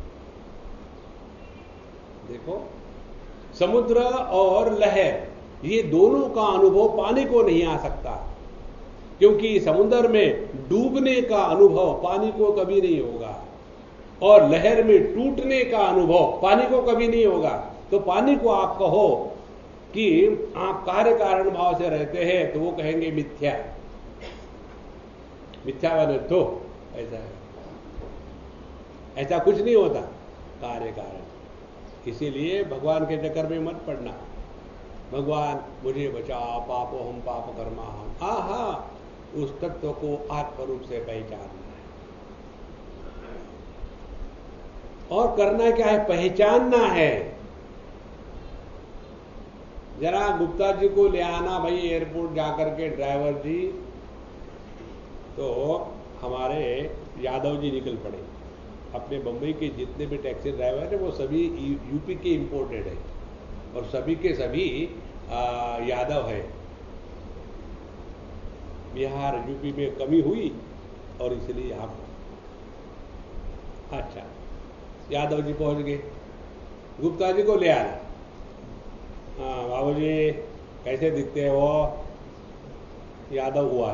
देखो, समुद्र और लहर ये दोनों का अनुभव पानी को नहीं आ सकता, क्योंकि समुद्र में डूबने का अनुभव पानी को कभी नहीं होगा और लहर में टूटने का अनुभव पानी को कभी नहीं होगा। तो पानी को आप कहो कि आप कार्य कारण भाव से रहते हैं तो वो कहेंगे मिथ्या, मिथ्या बने तो ऐसा है, ऐसा कुछ नहीं होता कार्य कारण। इसीलिए भगवान के चक्कर में मत पड़ना, भगवान मुझे बचाओ, पापो हम पाप कर्मा हम, हा हा, उस तत्व को आत्मरूप से पहचानना है। और करना क्या है? पहचानना है। जरा गुप्ता जी को ले आना भाई एयरपोर्ट जाकर के, ड्राइवर जी। तो हमारे यादव जी निकल पड़े। अपने बंबई के जितने भी टैक्सी ड्राइवर हैं वो सभी यूपी के इंपोर्टेड हैं और सभी के सभी आ, यादव है। बिहार यूपी में कमी हुई और इसलिए यहां पर। अच्छा, यादव जी पहुंच गए, गुप्ता जी को ले आना। हाँ बाबू जी कैसे दिखते हैं वो? यादव हुआ।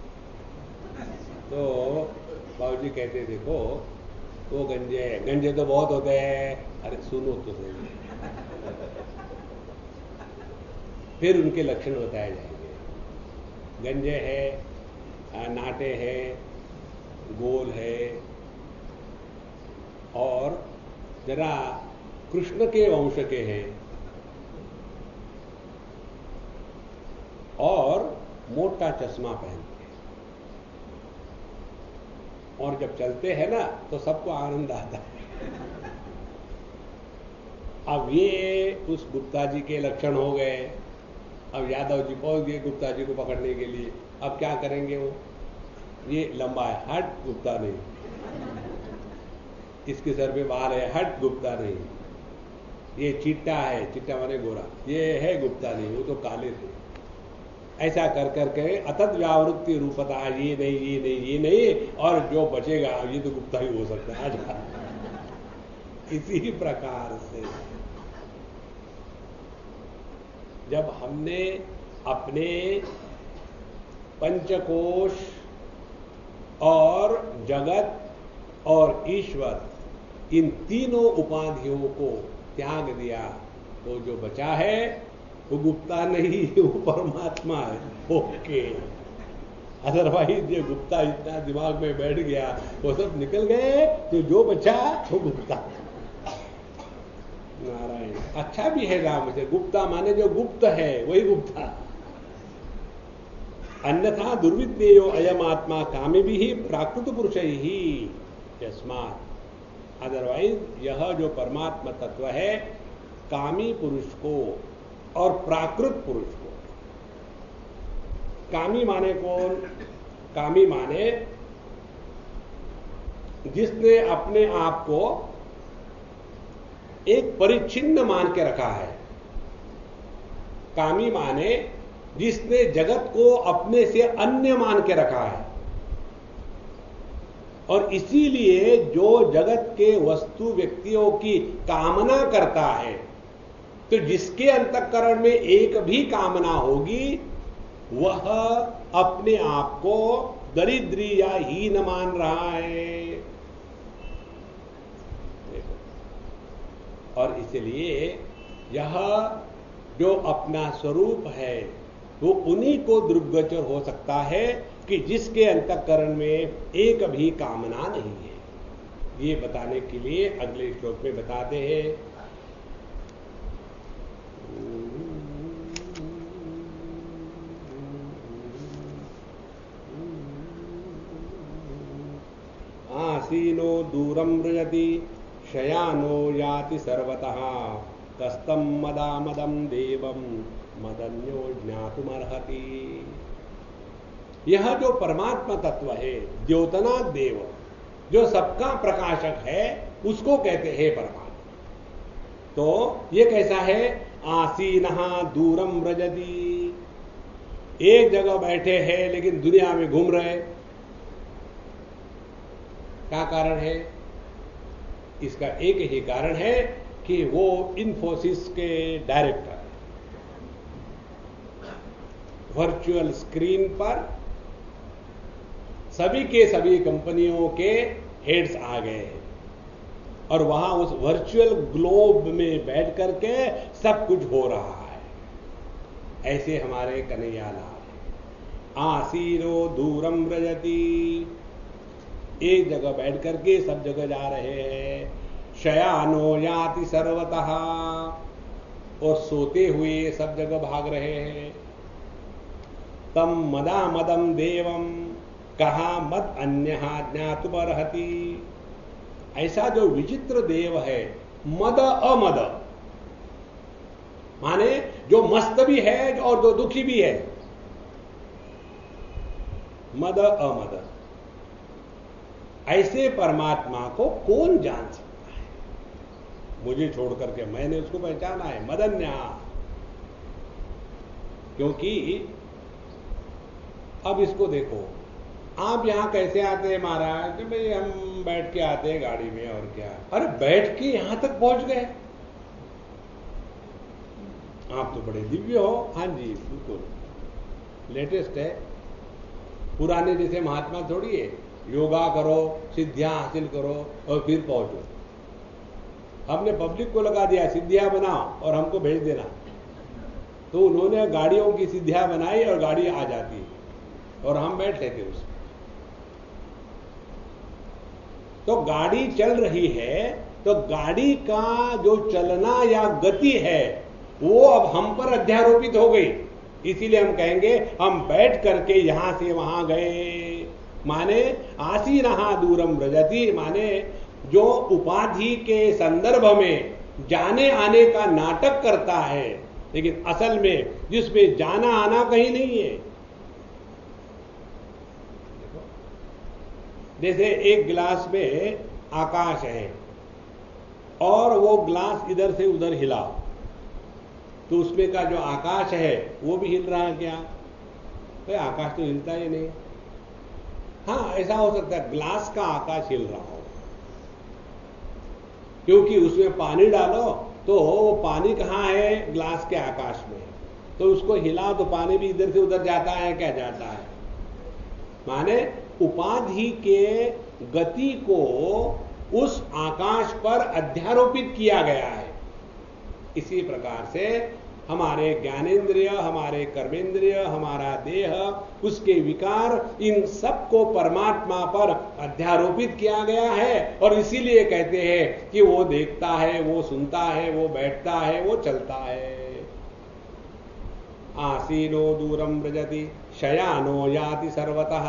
तो बाबू जी कहते देखो वो गंजे गंजे तो बहुत होते हैं। अरे सुनो तो सही, फिर उनके लक्षण बताए जाएंगे। गंजे है, नाटे है, गोल है, और जरा कृष्ण के वंश के हैं, और मोटा चश्मा पहनते हैं, और जब चलते हैं ना तो सबको आनंद आता है। अब ये उस गुप्ता जी के लक्षण हो गए। अब यादव जी पहुंच गए गुप्ता जी को पकड़ने के लिए। अब क्या करेंगे वो? ये लंबा है, हट गुप्ता नहीं। इसके सर पे बाल है, हट गुप्ता नहीं। ये चिट्टा है, चिट्टा माने गोरा, ये है गुप्ता नहीं, वो तो काले थे। ऐसा कर करके अतत व्यावृत्ति रूपता, ये नहीं ये नहीं ये नहीं, और जो बचेगा ये तो गुप्ता ही हो सकता है। इसी प्रकार से जब हमने अपने पंचकोश और जगत और ईश्वर, इन तीनों उपाधियों को त्याग दिया तो जो बचा है वो गुप्ता नहीं, वो परमात्मा है। ओके, अदरवाइज ये गुप्ता इतना दिमाग में बैठ गया, वो सब निकल गए, तो जो बचा वो गुप्ता। नारायण, अच्छा भी है राम से, गुप्ता माने जो गुप्त है वही गुप्ता। अन्यथा दुर्विद्यो अयम आत्मा कामी भी ही प्राकृत पुरुष ही यस्मात्। अदरवाइज यह जो परमात्मा तत्व है कामी पुरुष को और प्राकृत पुरुष को। कामी माने कौन? कामी माने जिसने अपने आप को एक परिच्छिन्न मान के रखा है। कामी माने जिसने जगत को अपने से अन्य मान के रखा है, और इसीलिए जो जगत के वस्तु व्यक्तियों की कामना करता है, तो जिसके अंतःकरण में एक भी कामना होगी वह अपने आप को दरिद्री या हीन मान रहा है। और इसलिए यह जो अपना स्वरूप है वो उन्हीं को दृग्गोचर हो सकता है कि जिसके अंतःकरण में एक भी कामना नहीं है। ये बताने के लिए अगले श्लोक में बताते हैं। आसीनो दूरम मृजति शयानो याति सर्वतः कस्तम मदा मदम देवम मदन्यो ज्ञातुमर्हति। यह जो परमात्मा तत्व है, द्योतना देव, जो सबका प्रकाशक है, उसको कहते हैं परमात्मा। तो ये कैसा है? आसीनः दूरम व्रजति, एक जगह बैठे हैं लेकिन दुनिया में घूम रहे। क्या कारण है? इसका एक ही कारण है कि वो इन्फोसिस के डायरेक्टर, वर्चुअल स्क्रीन पर सभी के सभी कंपनियों के हेड्स आ गए हैं और वहां उस वर्चुअल ग्लोब में बैठ करके सब कुछ हो रहा है। ऐसे हमारे कन्हैया लाल आसीनो दूरम व्रजति, एक जगह बैठ करके सब जगह जा रहे हैं। शयानो याति सर्वतः, और सोते हुए सब जगह भाग रहे हैं। तम मदा मदम देवम, कहा मद अन्य ज्ञातुमर्हति। ऐसा जो विचित्र देव है, मद अमद माने जो मस्त भी है और जो दुखी भी है, मद अमद, ऐसे परमात्मा को कौन जान सकता है? मुझे छोड़ करके, मैंने उसको पहचाना है, मदन्या। क्योंकि अब इसको देखो, आप यहां कैसे आते हैं महाराज? भाई हम बैठ के आते हैं गाड़ी में, और क्या। अरे बैठ के यहां तक पहुंच गए, आप तो बड़े दिव्य हो। हाँ जी बिल्कुल, लेटेस्ट है, पुराने जैसे महात्मा थोड़ी है। योगा करो, सिद्धियां हासिल करो और फिर पहुंचो। हमने पब्लिक को लगा दिया सिद्धियां बनाओ और हमको भेज देना, तो उन्होंने गाड़ियों की सिद्धियां बनाई और गाड़ी आ जाती और हम बैठ लेते उसमें। तो गाड़ी चल रही है, तो गाड़ी का जो चलना या गति है वो अब हम पर अध्यारोपित हो गई। इसीलिए हम कहेंगे हम बैठ करके यहां से वहां गए। माने आसीनः दूरम व्रजति, माने जो उपाधि के संदर्भ में जाने आने का नाटक करता है, लेकिन असल में जिसमें जाना आना कहीं नहीं है। जैसे एक गिलास में आकाश है और वो गिलास इधर से उधर हिला, तो उसमें का जो आकाश है वो भी हिल रहा है क्या? तो आकाश तो हिलता ही नहीं। हाँ, ऐसा हो सकता है ग्लास का आकाश हिल रहा हो, क्योंकि उसमें पानी डालो तो वो पानी कहां है? ग्लास के आकाश में। तो उसको हिलाओ तो पानी भी इधर से उधर जाता है क्या? जाता है। माने उपाधि के गति को उस आकाश पर अध्यारोपित किया गया है। इसी प्रकार से हमारे ज्ञानेंद्रिय, हमारे कर्मेंद्रिय, हमारा देह, उसके विकार, इन सब को परमात्मा पर अध्यारोपित किया गया है। और इसीलिए कहते हैं कि वो देखता है, वो सुनता है, वो बैठता है, वो चलता है। आसीनो दूरम व्रजति शयानो याति सर्वतः।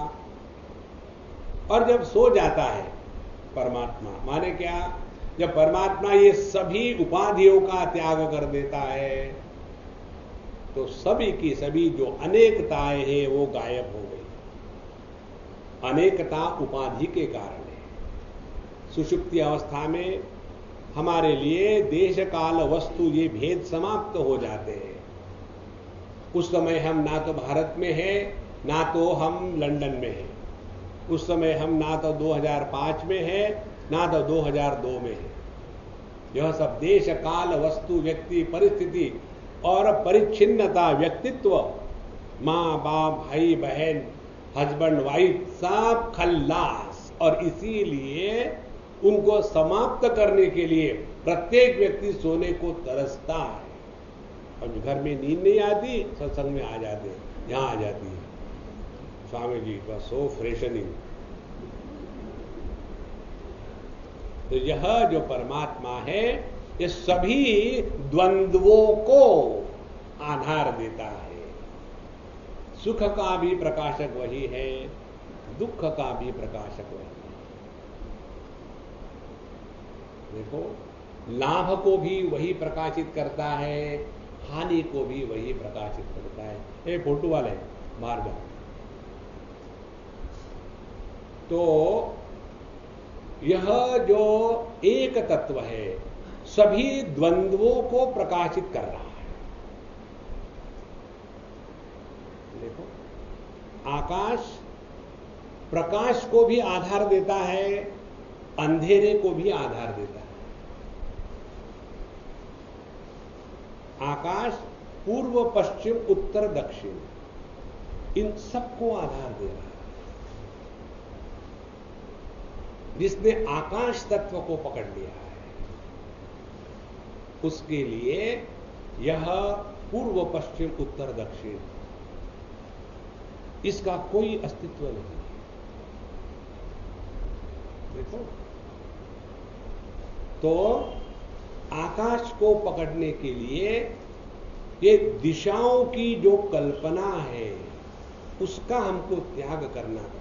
और जब सो जाता है परमात्मा, माने क्या, जब परमात्मा ये सभी उपाधियों का त्याग कर देता है तो सभी की सभी जो अनेकताएं हैं वो गायब हो गई। अनेकता उपाधि के कारण है। सुषुप्ति अवस्था में हमारे लिए देश काल वस्तु ये भेद समाप्त हो जाते हैं। उस समय हम ना तो भारत में हैं, ना तो हम लंदन में हैं। उस समय हम ना तो दो हज़ार पाँच में हैं, ना तो दो हज़ार दो में है। यह सब देश काल वस्तु व्यक्ति परिस्थिति और परिच्छिन्नता व्यक्तित्व, माँ बाप भाई बहन हस्बैंड वाइफ सब खल्लास। और इसीलिए उनको समाप्त करने के लिए प्रत्येक व्यक्ति सोने को तरसता है। और घर में नींद नहीं आती, सत्संग में आ जाते, यहां आ जाती है स्वामी जी का सो फ्रेशनिंग। तो यह जो परमात्मा है ये सभी द्वंद्वों को आधार देता है। सुख का भी प्रकाशक वही है, दुख का भी प्रकाशक वही है। देखो, लाभ को भी वही प्रकाशित करता है, हानि को भी वही प्रकाशित करता है। ये फोटो वाले बाहर जाओ। तो यह जो एक तत्व है सभी द्वंद्वों को प्रकाशित कर रहा है। देखो, आकाश प्रकाश को भी आधार देता है, अंधेरे को भी आधार देता है। आकाश पूर्व पश्चिम उत्तर दक्षिण इन सबको आधार दे रहा है। जिसने आकाश तत्व को पकड़ लिया है उसके लिए यह पूर्व पश्चिम उत्तर दक्षिण इसका कोई अस्तित्व नहीं। देखो, तो आकाश को पकड़ने के लिए ये दिशाओं की जो कल्पना है उसका हमको त्याग करना पड़ता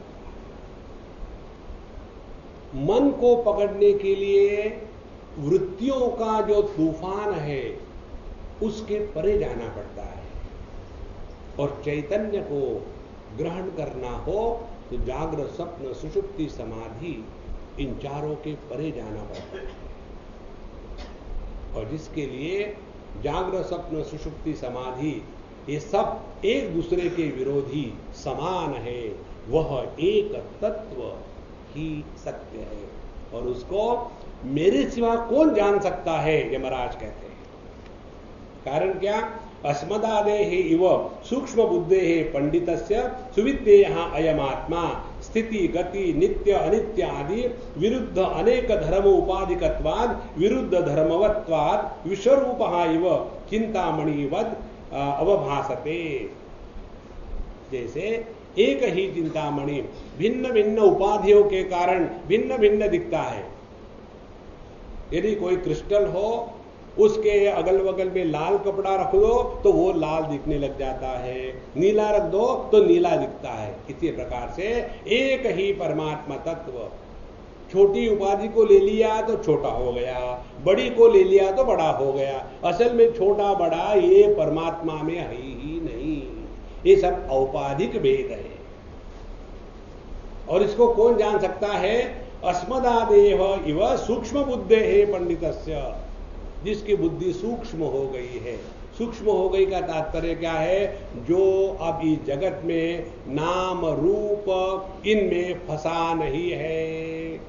है। मन को पकड़ने के लिए वृत्तियों का जो तूफान है उसके परे जाना पड़ता है। और चैतन्य को ग्रहण करना हो तो जागृत स्वप्न सुषुप्ति समाधि इन चारों के परे जाना पड़ता है। और जिसके लिए जागृत स्वप्न सुषुप्ति समाधि ये सब एक दूसरे के विरोधी समान है, वह एक तत्व ही सत्य है। और उसको मेरे सिवा कौन जान सकता है, यमराज कहते हैं। कारण क्या? अस्मदादेः इव सूक्ष्म बुद्धेः पंडितस्य सुविद्येयः अयमात्मा स्थिति गति नित्य अनित्य आदि विरुद्ध अनेक धर्म उपाधिकत्वाद विरुद्ध धर्मवत्वाद विश्वरूपः इव चिंतामणिवद अवभासते। जैसे एक ही चिंतामणि भिन्न भिन्न उपाधियों के कारण भिन्न भिन्न दिखता है। यदि कोई क्रिस्टल हो उसके अगल बगल में लाल कपड़ा रख दो तो वो लाल दिखने लग जाता है, नीला रख दो तो नीला दिखता है। इसी प्रकार से एक ही परमात्मा तत्व छोटी उपाधि को ले लिया तो छोटा हो गया, बड़ी को ले लिया तो बड़ा हो गया। असल में छोटा बड़ा ये परमात्मा में है ही नहीं, ये सब औपाधिक भेद है। और इसको कौन जान सकता है? अस्मदादेव इव सूक्ष्म बुद्धेः पंडितस्य, जिसकी बुद्धि सूक्ष्म हो गई है। सूक्ष्म हो गई का तात्पर्य क्या है? जो अब इस जगत में नाम रूप इनमें फंसा नहीं है,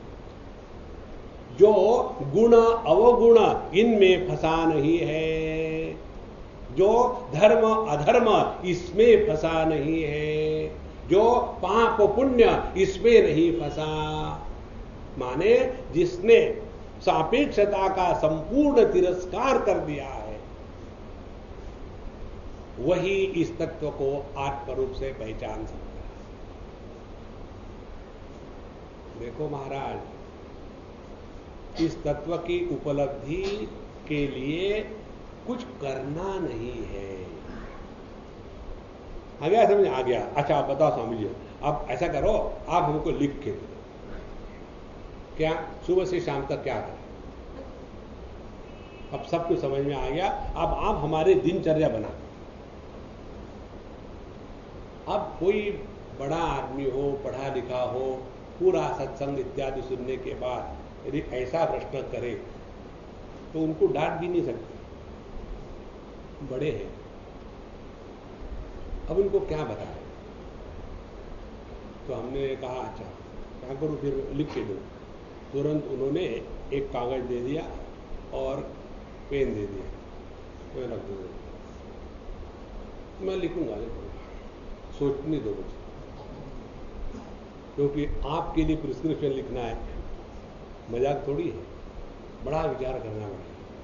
जो गुण अवगुण इनमें फंसा नहीं है, जो धर्म अधर्म इसमें फंसा नहीं है, जो पाप पुण्य इसमें नहीं फंसा, माने जिसने सापेक्षता का संपूर्ण तिरस्कार कर दिया है, वही इस तत्व को आत्मरूप से पहचान सकता है। देखो महाराज, इस तत्व की उपलब्धि के लिए कुछ करना नहीं है। आ गया समझ? आ गया। अच्छा आप बताओ स्वामी जी, आप ऐसा करो, आप हमको लिख के दो, क्या सुबह से शाम तक क्या करें। अब सब कुछ समझ में आ गया। अब आप हमारे दिनचर्या बना। अब कोई बड़ा आदमी हो, पढ़ा लिखा हो, पूरा सत्संग इत्यादि सुनने के बाद यदि ऐसा प्रश्न करे तो उनको डांट भी नहीं सकते, बड़े हैं। अब उनको क्या बताएं? तो हमने कहा अच्छा क्या करूं, फिर लिख के दो। तुरंत उन्होंने एक कागज दे दिया और पेन दे दिया, मैं रख दूंगा, मैं लिखूंगा लिखूंगा सोचने दो मुझे, क्योंकि आपके लिए प्रिस्क्रिप्शन लिखना है, मजाक थोड़ी है, बड़ा विचार करना पड़ेगा।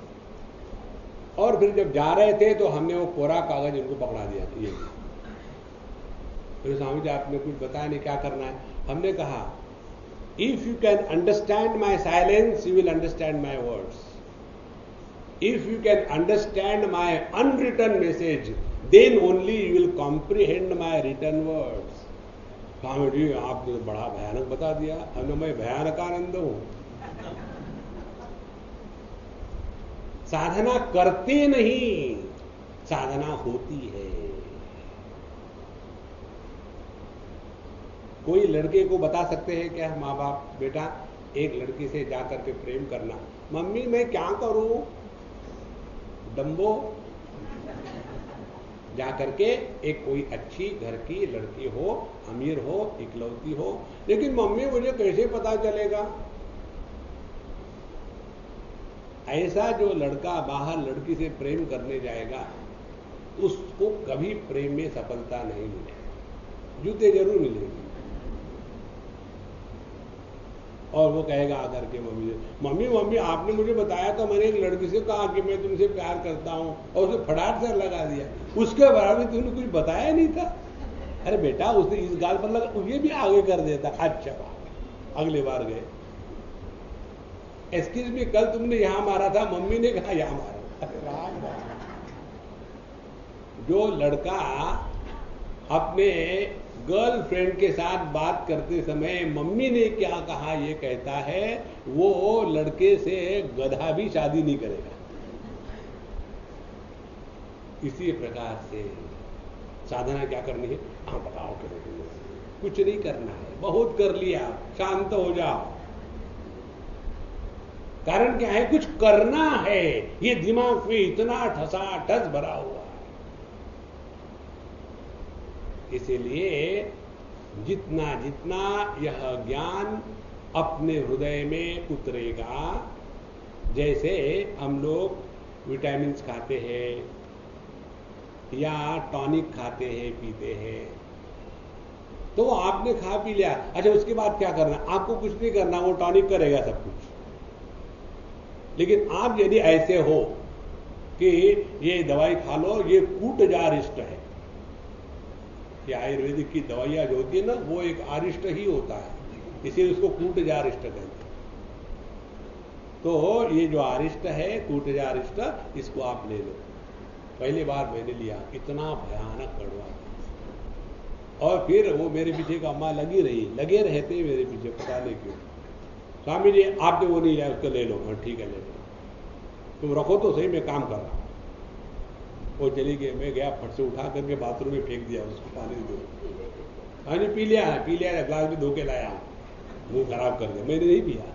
और फिर जब जा रहे थे तो हमने वो कोरा कागज उनको पकड़ा दिया, ये फिर स्वामी जी आपने कुछ बताया नहीं क्या करना है। हमने कहा if you can understand my silence you will understand my words, if you can understand my unwritten message then only you will comprehend my written words. Swami ji आपने बड़ा भयानक बता दिया। हमने मैं भयानक आनंद हूं। साधना करते नहीं, साधना होती है। कोई लड़के को बता सकते हैं क्या माँ बाप, बेटा एक लड़की से जाकर के प्रेम करना। मम्मी मैं क्या करूं? डंबो, जाकर के एक कोई अच्छी घर की लड़की हो, अमीर हो, इकलौती हो। लेकिन मम्मी मुझे कैसे पता चलेगा? ऐसा जो लड़का बाहर लड़की से प्रेम करने जाएगा उसको कभी प्रेम में सफलता नहीं मिलेगी, जूते जरूर मिलेंगे। और वो कहेगा आकर के मम्मी से, मम्मी मम्मी आपने मुझे बताया था, मैंने एक लड़की से कहा कि मैं तुमसे प्यार करता हूं, और उसने फटाक से लगा दिया, उसके बारे में तुमने कुछ बताया नहीं था। अरे बेटा उसने इस गाल पर लगा, ये भी आगे कर देता। अच्छा बात, अगले बार गए, एक्सक्यूज मी कल तुमने यहां मारा था, मम्मी ने कहा यहां मारा। अरे राम राम। जो लड़का अपने गर्लफ्रेंड के साथ बात करते समय मम्मी ने क्या कहा ये कहता है, वो लड़के से गधा भी शादी नहीं करेगा। इसी प्रकार से साधना क्या करनी है? हाँ बताओ क्या करना है? कुछ नहीं करना है, बहुत कर लिया, शांत हो जाओ। कारण क्या है? कुछ करना है। ये दिमाग में इतना ठसाठस भरा हुआ है। इसीलिए जितना जितना यह ज्ञान अपने हृदय में उतरेगा, जैसे हम लोग विटामिन खाते हैं या टॉनिक खाते हैं, पीते हैं, तो आपने खा पी लिया, अच्छा उसके बाद क्या करना? आपको कुछ नहीं करना, वो टॉनिक करेगा सब कुछ। लेकिन आप यदि ऐसे हो कि ये दवाई खा लो, ये कूट जा अरिष्ट है, ये आयुर्वेदिक की दवाइयां जो होती है ना, वो एक अरिष्ट ही होता है, इसीलिए उसको कूट जा अरिष्ट कहते हैं। तो ये जो अरिष्ट है, कूट जा अरिष्ट, इसको आप ले लो। पहली बार मैंने लिया, इतना भयानक कड़वा, और फिर वो मेरे पीछे का अम्मा लगी रही, लगे रहते मेरे पीछे, पता नहीं क्यों। स्वामी जी आपने वो नहीं लिया, उसको ले लो। हाँ ठीक है ले लो, तुम रखो तो सही, मैं काम कर रहा हूं। वो चली गई, मैं गया, फट से उठा करके बाथरूम में फेंक दिया, उसको पानी दो। हाँ जी पी लिया है, पी लिया है, ग्लास में धो के लाया, मुंह खराब कर दिया, मैंने नहीं पिया।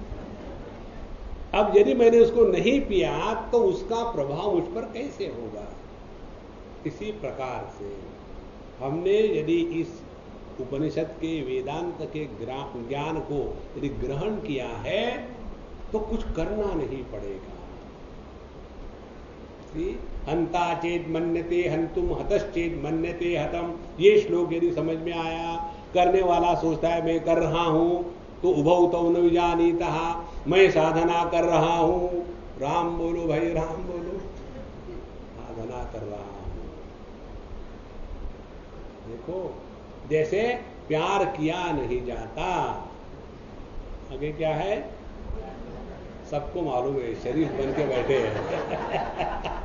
अब यदि मैंने उसको नहीं पिया तो उसका प्रभाव मुझ पर कैसे होगा? इसी प्रकार से हमने यदि इस उपनिषद के, वेदांत के ज्ञान को यदि ग्रहण किया है तो कुछ करना नहीं पड़ेगा। हंता चेत मन्यते हंतुम हतश्चेत मन्यते हतम। ये श्लोक यदि समझ में आया, करने वाला सोचता है मैं कर रहा हूं तो उभौ तौ न विजानीता, मैं साधना कर रहा हूं, राम बोलो भाई राम बोलो, साधना कर रहा हूं। देखो जैसे प्यार किया नहीं जाता, आगे क्या है सबको मालूम है, शरीफ बन के बैठे हैं।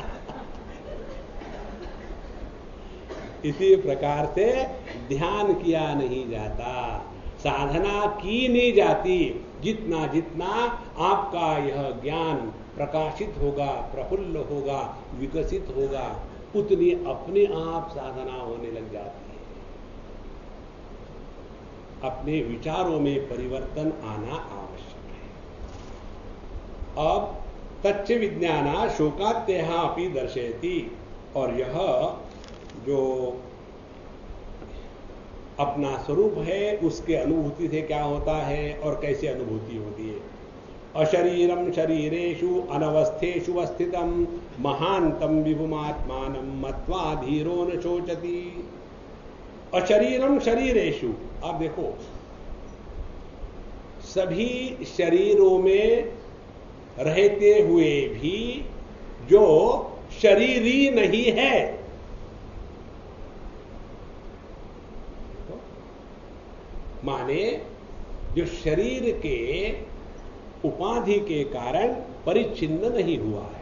इसी प्रकार से ध्यान किया नहीं जाता, साधना की नहीं जाती। जितना जितना आपका यह ज्ञान प्रकाशित होगा, प्रफुल्ल होगा, विकसित होगा, उतनी अपने आप साधना होने लग जाती है। अपने विचारों में परिवर्तन आना आवश्यक है। अब तच्च विज्ञाना शोकात्यहा अपि दर्शयति, और यह जो अपना स्वरूप है उसके अनुभूति से क्या होता है और कैसे अनुभूति होती है। अशरीरम शरीरेषु अनवस्थेषु वस्थितम महांतम विभुमात्मानं मत्वा धीरो न शोचति। अशरीरम शरीरेषु, आप देखो सभी शरीरों में रहते हुए भी जो शरीरी नहीं है, माने जो शरीर के उपाधि के कारण परिच्छिन्न नहीं हुआ है।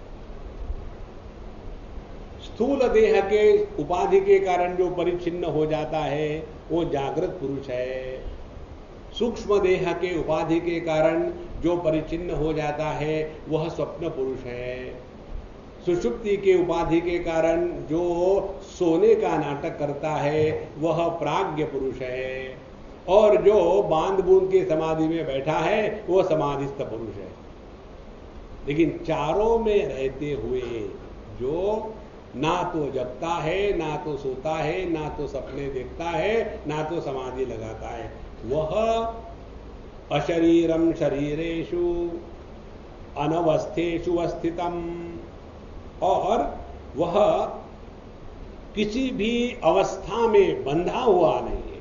स्थूल देह के उपाधि के कारण जो परिच्छिन्न हो जाता है वो जागृत पुरुष है। सूक्ष्म देह के उपाधि के कारण जो परिच्छिन्न हो जाता है वह स्वप्न पुरुष है। सुषुप्ति के उपाधि के कारण जो सोने का नाटक करता है वह प्राज्ञ पुरुष है, और जो बांध बूंद के समाधि में बैठा है वो समाधिस्थ पुरुष है। लेकिन चारों में रहते हुए जो ना तो जगता है, ना तो सोता है, ना तो सपने देखता है, ना तो समाधि लगाता है, वह अशरीरम शरीरेषु अनवस्थेषु वस्थितम, और वह किसी भी अवस्था में बंधा हुआ नहीं है,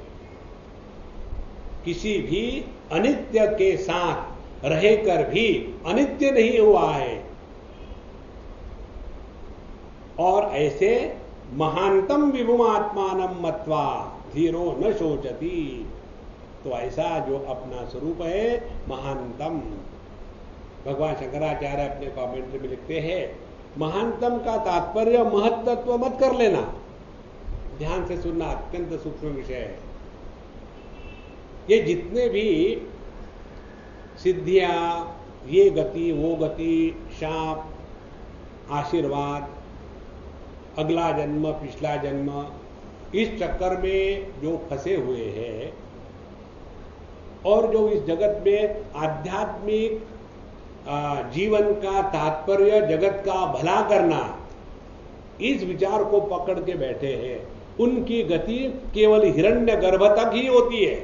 किसी भी अनित्य के साथ रहकर भी अनित्य नहीं हुआ है। और ऐसे महानतम विभुमात्मानं मत्वा धीरो न शोचति, तो ऐसा जो अपना स्वरूप है महानतम, भगवान शंकराचार्य अपने कमेंट्री में लिखते हैं महानतम का तात्पर्य महत्त्व मत कर लेना, ध्यान से सुनना, अत्यंत सूक्ष्म विषय है। ये जितने भी सिद्धियां, ये गति वो गति, शाप, आशीर्वाद, अगला जन्म पिछला जन्म, इस चक्कर में जो फंसे हुए हैं और जो इस जगत में आध्यात्मिक जीवन का तात्पर्य जगत का भला करना, इस विचार को पकड़ के बैठे हैं, उनकी गति केवल हिरण्यगर्भ तक ही होती है।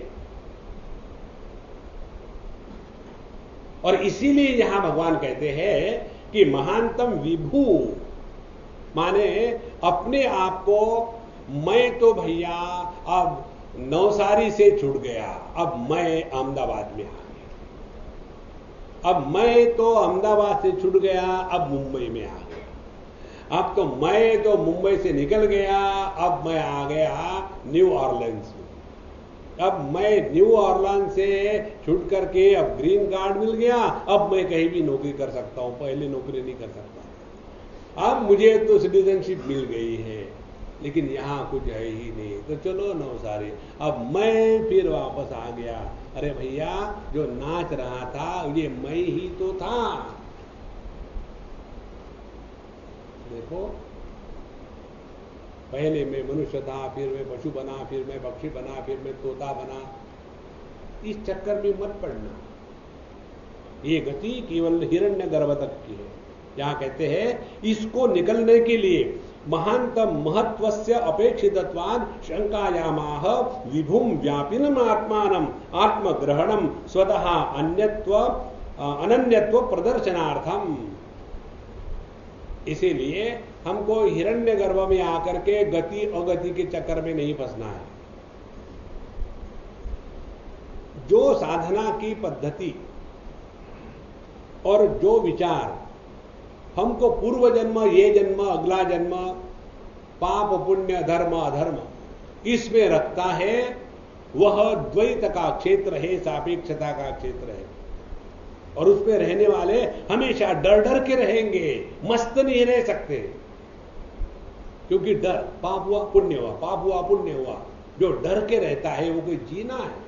और इसीलिए यहां भगवान कहते हैं कि महानतम विभू, माने अपने आप को मैं तो भैया अब नवसारी से छूट गया, अब मैं अहमदाबाद में आ गया, अब मैं तो अहमदाबाद से छूट गया, अब मुंबई में आ गया, अब तो मैं तो मुंबई से निकल गया, अब मैं आ गया न्यू ऑरलेंस में, अब मैं न्यू ऑरलेंस से छूट करके अब ग्रीन कार्ड मिल गया, अब मैं कहीं भी नौकरी कर सकता हूं, पहले नौकरी नहीं कर सकता, अब मुझे तो सिटीजनशिप मिल गई है, लेकिन यहां कुछ है ही नहीं, तो चलो नवसारी, अब मैं फिर वापस आ गया। अरे भैया जो नाच रहा था ये मैं ही तो था। देखो पहले मैं मनुष्य था, फिर मैं पशु बना, फिर मैं पक्षी बना, फिर मैं तोता बना, इस चक्कर में मत पड़ना। ये गति केवल हिरण्यगर्भ तक की है। यहां कहते हैं इसको निकलने के लिए महानतम महत्वस्य अपेक्षितत्वाद शंकायामाह विभुम व्यापिनम आत्मानम आत्मग्रहणम स्वतः अन्यत्व अनन्यत्व प्रदर्शनार्थम। इसीलिए हमको हिरण्यगर्भ में आकर के गति अगति के चक्कर में नहीं फंसना है। जो साधना की पद्धति और जो विचार हमको पूर्व जन्म, ये जन्म, अगला जन्म, पाप पुण्य, धर्म अधर्म इसमें रखता है, वह द्वैत का क्षेत्र है, सापेक्षता का क्षेत्र है। और उसमें रहने वाले हमेशा डर डर के रहेंगे, मस्त नहीं रह सकते, क्योंकि डर, पाप हुआ पुण्य हुआ, पाप हुआ पुण्य हुआ, जो डर के रहता है वो कोई जीना है।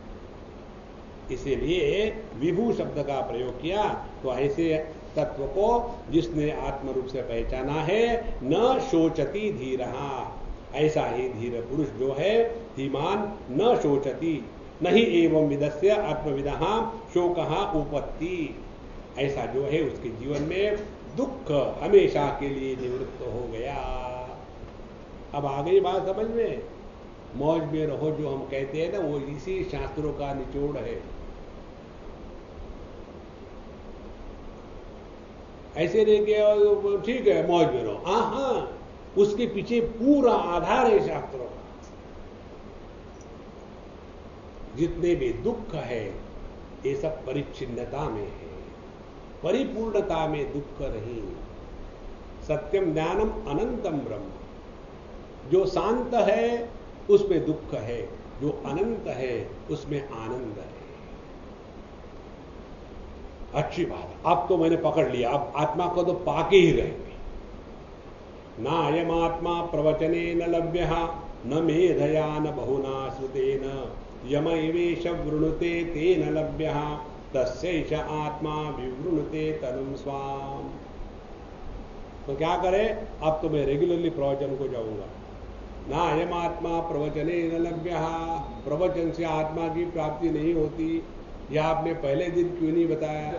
इसीलिए विभू शब्द का प्रयोग किया। तो ऐसे तत्व को जिसने आत्म रूप से पहचाना है, न शोचती धीरहा, ऐसा ही धीर पुरुष जो है, धीमान न शोचती, नहीं एवं विदस्य आत्मविदः शोकः उपत्ति, ऐसा जो है उसके जीवन में दुख हमेशा के लिए निवृत्त हो गया। अब आ गई बात समझ में? मौज में रहो जो हम कहते हैं ना, वो इसी शास्त्रों का निचोड़ है। ऐसे नहीं कि ठीक है मौज में रहो, हाँ हाँ, उसके पीछे पूरा आधार है शास्त्रों का। जितने भी दुख है ये सब परिच्छिन्नता में है, परिपूर्णता में दुख नहीं। सत्यम ज्ञानम अनंतम ब्रह्म, जो शांत है उसमें दुख है, जो अनंत है उसमें आनंद है। अच्छी बात है, अब तो मैंने पकड़ लिया, अब आत्मा को तो पाके ही रहेंगे। ना अयम आत्मा प्रवचने न लभ्य, न मेधया न बहुना श्रुतेन, यमैवेश वृणुते तेन लभ्य, तस्यैष आत्मा विवृणुते तनुम स्वाम। तो क्या करें, अब तो मैं रेगुलरली प्रवचन को जाऊंगा। ना अयम आत्मा प्रवचने न लभ्य, प्रवचन से आत्मा की प्राप्ति नहीं होती, यह आपने पहले दिन क्यों नहीं बताया?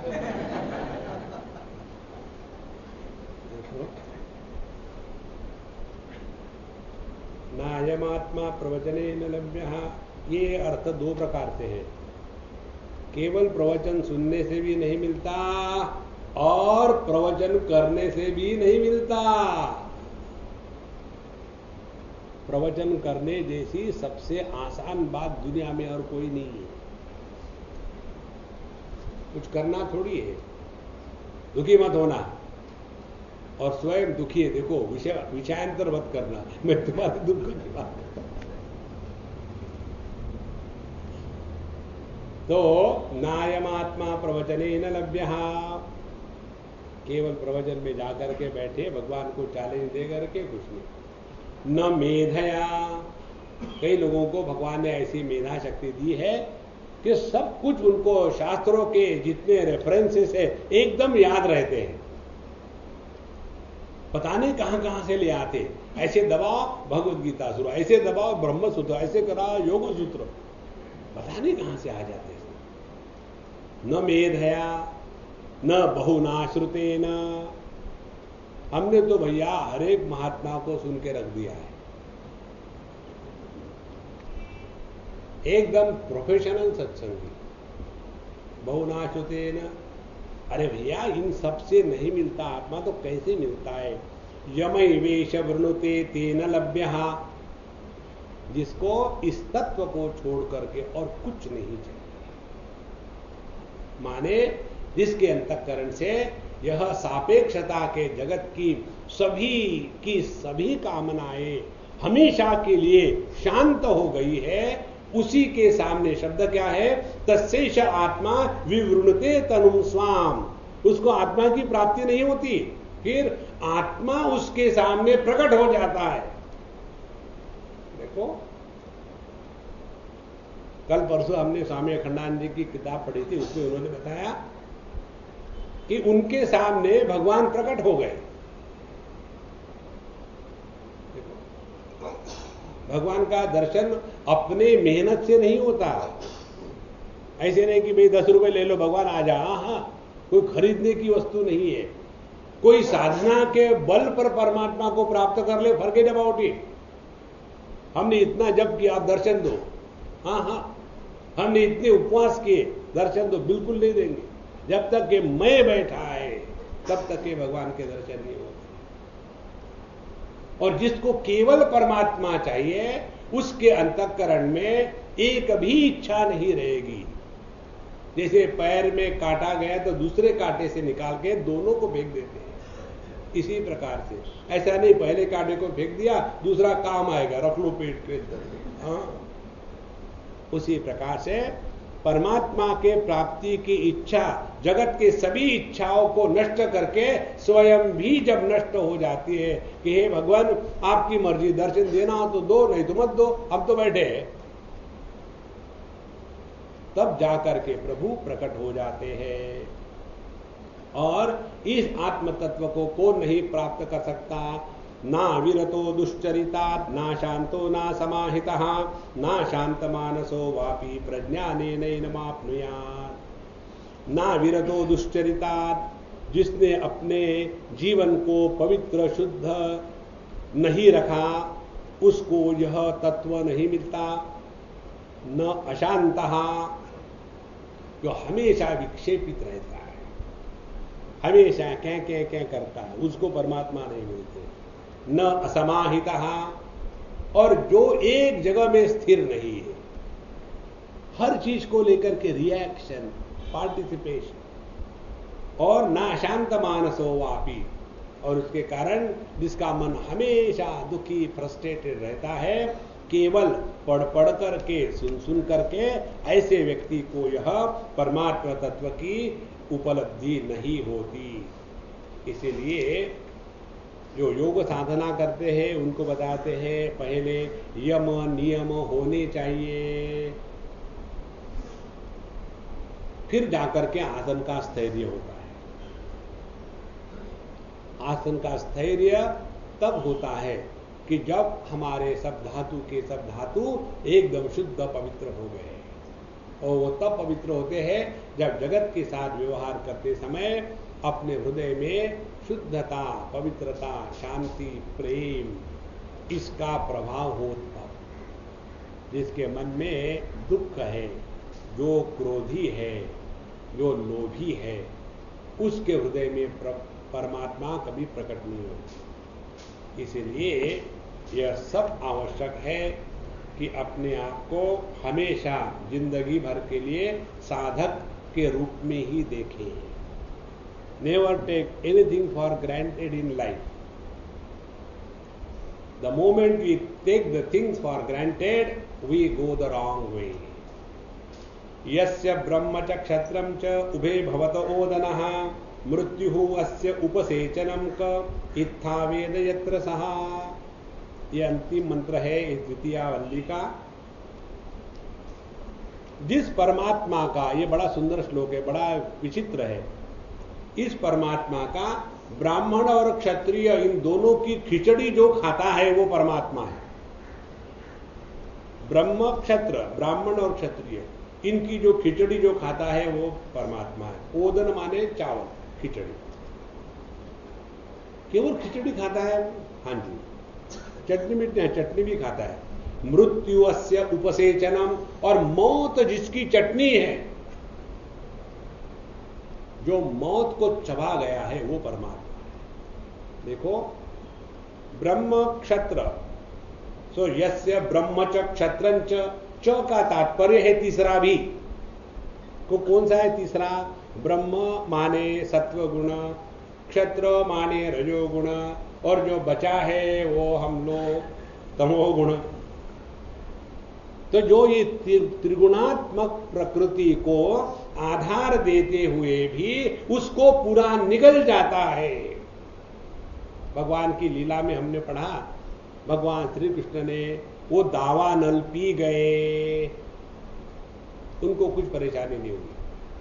ना अयम आत्मा प्रवचने न लभ्य, ये अर्थ दो प्रकार से है। केवल प्रवचन सुनने से भी नहीं मिलता और प्रवचन करने से भी नहीं मिलता। प्रवचन करने जैसी सबसे आसान बात दुनिया में और कोई नहीं है। कुछ करना थोड़ी है, दुखी मत होना और स्वयं दुखी है। देखो विषय विषयांतर मत करना, मैं तुम्हारे दुख की बात करता हूं। तो नायम आत्मा प्रवचने न लभ्य, केवल प्रवचन में जाकर के बैठे भगवान को चैलेंज दे करके कुछ नहीं। न मेधया, कई लोगों को भगवान ने ऐसी मेधा शक्ति दी है कि सब कुछ उनको शास्त्रों के जितने रेफरेंसेस है एकदम याद रहते हैं, पता नहीं कहां कहां से ले आते। ऐसे दबाव भगवत गीता सूत्र, ऐसे दबाव ब्रह्म सूत्र, ऐसे करा योग सूत्र, पता नहीं कहां से आ जाते। न मेधया न बहुना श्रुतेन, हमने तो भैया हर एक महात्मा को सुन के रख दिया है, एकदम प्रोफेशनल सत्संगी। बहुना श्रुतेन, अरे भैया इन सब से नहीं मिलता आत्मा तो कैसे मिलता है? यमैवेश वृणुते तेन लभ्य, जिसको इस तत्व को छोड़ करके और कुछ नहीं चाहिए, माने जिसके अंतःकरण से यह सापेक्षता के जगत की सभी की सभी कामनाएं हमेशा के लिए शांत हो गई है, उसी के सामने शब्द क्या है? तस्यैष आत्मा विवृणुते तनुम स्वाम, उसको आत्मा की प्राप्ति नहीं होती, फिर आत्मा उसके सामने प्रकट हो जाता है। देखो कल परसों हमने स्वामी अखंडानंद जी की किताब पढ़ी थी, उसमें उन्होंने बताया कि उनके सामने भगवान प्रकट हो गए। भगवान का दर्शन अपने मेहनत से नहीं होता। ऐसे नहीं कि भाई दस रुपए ले लो भगवान आ जा, हाँ, कोई खरीदने की वस्तु नहीं है। कोई साधना के बल पर परमात्मा को प्राप्त कर ले, फॉरगेट अबाउट इट। हमने इतना जप किया, आप दर्शन दो, हाँ हाँ, हमने इतने उपवास किए, दर्शन दो, बिल्कुल नहीं देंगे। जब तक कि मैं बैठा है तब तक के भगवान के दर्शन नहीं होते। और जिसको केवल परमात्मा चाहिए उसके अंतःकरण में एक भी इच्छा नहीं रहेगी। जैसे पैर में काटा गया तो दूसरे कांटे से निकाल के दोनों को फेंक देते हैं, इसी प्रकार से ऐसा नहीं पहले कांटे को फेंक दिया दूसरा काम आएगा, रख लो पेट के अंदर। हाँ, उसी प्रकार से परमात्मा के प्राप्ति की इच्छा जगत के सभी इच्छाओं को नष्ट करके स्वयं भी जब नष्ट हो जाती है कि हे भगवान आपकी मर्जी, दर्शन देना हो तो दो, नहीं तो मत दो, हम तो बैठे हैं, तब जाकर के प्रभु प्रकट हो जाते हैं। और इस आत्म तत्व को कौन नहीं प्राप्त कर सकता? ना विरतो दुश्चरिता, ना शांतो ना समाहितः, ना शांत मानसो वापि प्रज्ञानेनैनमाप्नुयात्। ना विरतो दुश्चरिता, जिसने अपने जीवन को पवित्र शुद्ध नहीं रखा उसको यह तत्व नहीं मिलता। न अशांतः, जो हमेशा विक्षेपित रहता है, हमेशा क्या क्या क्या करता है, उसको परमात्मा नहीं मिलते। न असमाहितः, और जो एक जगह में स्थिर नहीं है, हर चीज को लेकर के रिएक्शन, पार्टिसिपेशन, और ना शांत मानसो वापी, और उसके कारण जिसका मन हमेशा दुखी फ्रस्ट्रेटेड रहता है, केवल पढ़ पढ़ करके सुन सुन करके ऐसे व्यक्ति को यह परमात्मा तत्व की उपलब्धि नहीं होती। इसीलिए जो योग साधना करते हैं उनको बताते हैं पहले यम नियम होने चाहिए, फिर जाकर के आसन का स्थैर्य होता है। आसन का स्थैर्य तब होता है कि जब हमारे सब धातु के सब धातु एकदम शुद्ध पवित्र हो गए, और वो तब पवित्र होते हैं जब जगत के साथ व्यवहार करते समय अपने हृदय में शुद्धता, पवित्रता, शांति, प्रेम, इसका प्रभाव हो। तब जिसके मन में दुख है, जो क्रोधी है, जो लोभी है, उसके हृदय में परमात्मा कभी प्रकट नहीं होती। इसीलिए यह सब आवश्यक है कि अपने आप को हमेशा जिंदगी भर के लिए साधक के रूप में ही देखें। Never take anything for granted in life. The moment we take the things for granted we go the wrong way. यस्य ब्रह्म च क्षत्रम च उभे भवत ओदनः मृत्यु अस्य उपसेचनम क इत्था वेद यत्र सहा। यह अंतिम मंत्र है इस द्वितीया वल्ली का। जिस परमात्मा का, यह बड़ा सुंदर श्लोक है, बड़ा विचित्र है। इस परमात्मा का ब्राह्मण और क्षत्रिय इन दोनों की खिचड़ी जो खाता है वो परमात्मा है। ब्रह्म क्षत्र, ब्राह्मण और क्षत्रिय, इनकी जो खिचड़ी जो खाता है वो परमात्मा है। ओदन माने चावल, खिचड़ी, केवल खिचड़ी खाता है। हाँ जी, चटनी भी चटनी भी खाता है। मृत्यु अस्य उपसेचनम, और मौत जिसकी चटनी है, जो मौत को चबा गया है वो परमात्मा है। देखो, ब्रह्म क्षत्र, सो यस्य ब्रह्म च क्षत्रंच, च का तात्पर्य है तीसरा भी। को कौन सा है तीसरा? ब्रह्म माने सत्व गुण, क्षत्र माने रजोगुण, और जो बचा है वो हम लोग तमोगुण। तो जो ये त्रिगुणात्मक प्रकृति को आधार देते हुए भी उसको पूरा निगल जाता है। भगवान की लीला में हमने पढ़ा, भगवान श्री कृष्ण ने वो दावानल पी गए, उनको कुछ परेशानी नहीं हुई।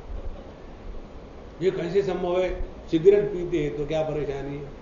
ये कैसे संभव है? सिगरेट पीते हैं तो क्या परेशानी है?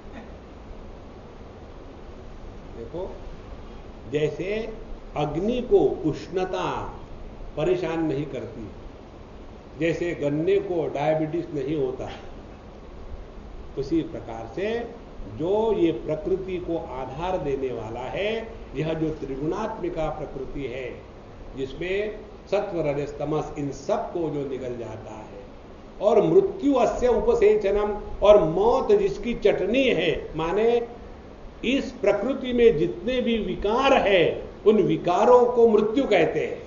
देखो, जैसे अग्नि को उष्णता परेशान नहीं करती, जैसे गन्ने को डायबिटीज नहीं होता, उसी प्रकार से जो ये प्रकृति को आधार देने वाला है, यह जो त्रिगुणात्मिका प्रकृति है, जिसमें सत्व रजस तमस इन सब को जो निगल जाता है, और मृत्यु अस्य उपसेचनम, और मौत जिसकी चटनी है, माने इस प्रकृति में जितने भी विकार है उन विकारों को मृत्यु कहते हैं।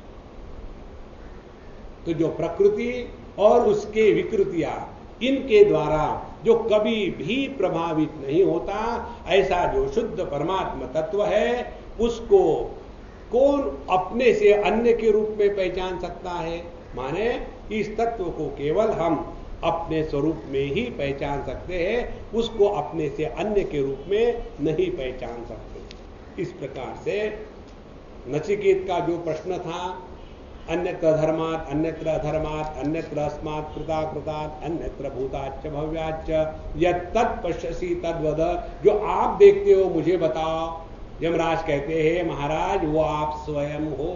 तो जो प्रकृति और उसके विकृतियां, इनके द्वारा जो कभी भी प्रभावित नहीं होता, ऐसा जो शुद्ध परमात्मा तत्व है, उसको कौन अपने से अन्य के रूप में पहचान सकता है? माने इस तत्व को केवल हम अपने स्वरूप में ही पहचान सकते हैं, उसको अपने से अन्य के रूप में नहीं पहचान सकते। इस प्रकार से नचिकेत का जो प्रश्न था, अन्यत्र धर्मात् अन्यत्र अधर्मात् अन्यत्र अस्मात् कृता कृतात् अन्यत्र भूताच्च भव्याच्च यत् तत् पश्यसि तद्वद, जो आप देखते हो मुझे बताओ। यमराज कहते हैं महाराज वो आप स्वयं हो।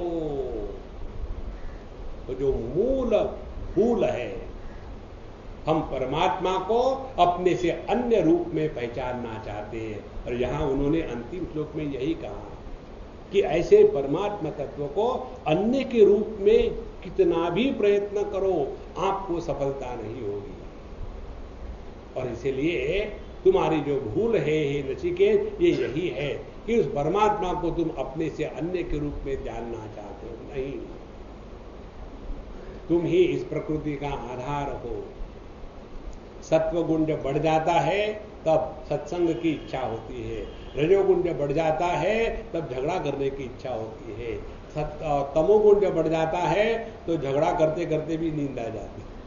तो जो मूल भूल है, हम परमात्मा को अपने से अन्य रूप में पहचानना चाहते हैं। और यहां उन्होंने अंतिम श्लोक में यही कहा कि ऐसे परमात्मा तत्व को अन्य के रूप में कितना भी प्रयत्न करो, आपको सफलता नहीं होगी। और इसीलिए तुम्हारी जो भूल है हे नचिकेत, ये यही है कि उस परमात्मा को तुम अपने से अन्य के रूप में जानना चाहते हो। नहीं, तुम ही इस प्रकृति का आधार हो। सत्वगुण जब बढ़ जाता है तब सत्संग की इच्छा होती है, रजोगुण जब बढ़ जाता है तब झगड़ा करने की इच्छा होती है, तमोगुण जब बढ़ जाता है तो झगड़ा करते करते भी नींद आ जाती है।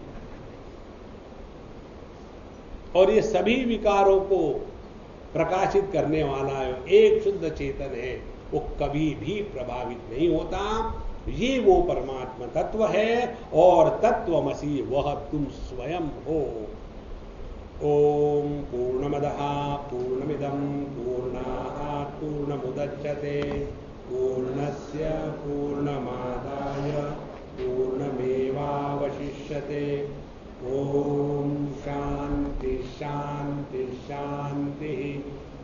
और ये सभी विकारों को प्रकाशित करने वाला एक शुद्ध चेतन है, वो कभी भी प्रभावित नहीं होता। ये वो परमात्मा तत्व है और तत्वमसि वह तुम स्वयं हो। ओम पूर्णमदः पूर्णमिदं पूर्णात् पूर्णमुदच्यते पूर्णस्य पूर्णमादाय पूर्णमेवावशिष्यते। ओम शांति शांति शांति।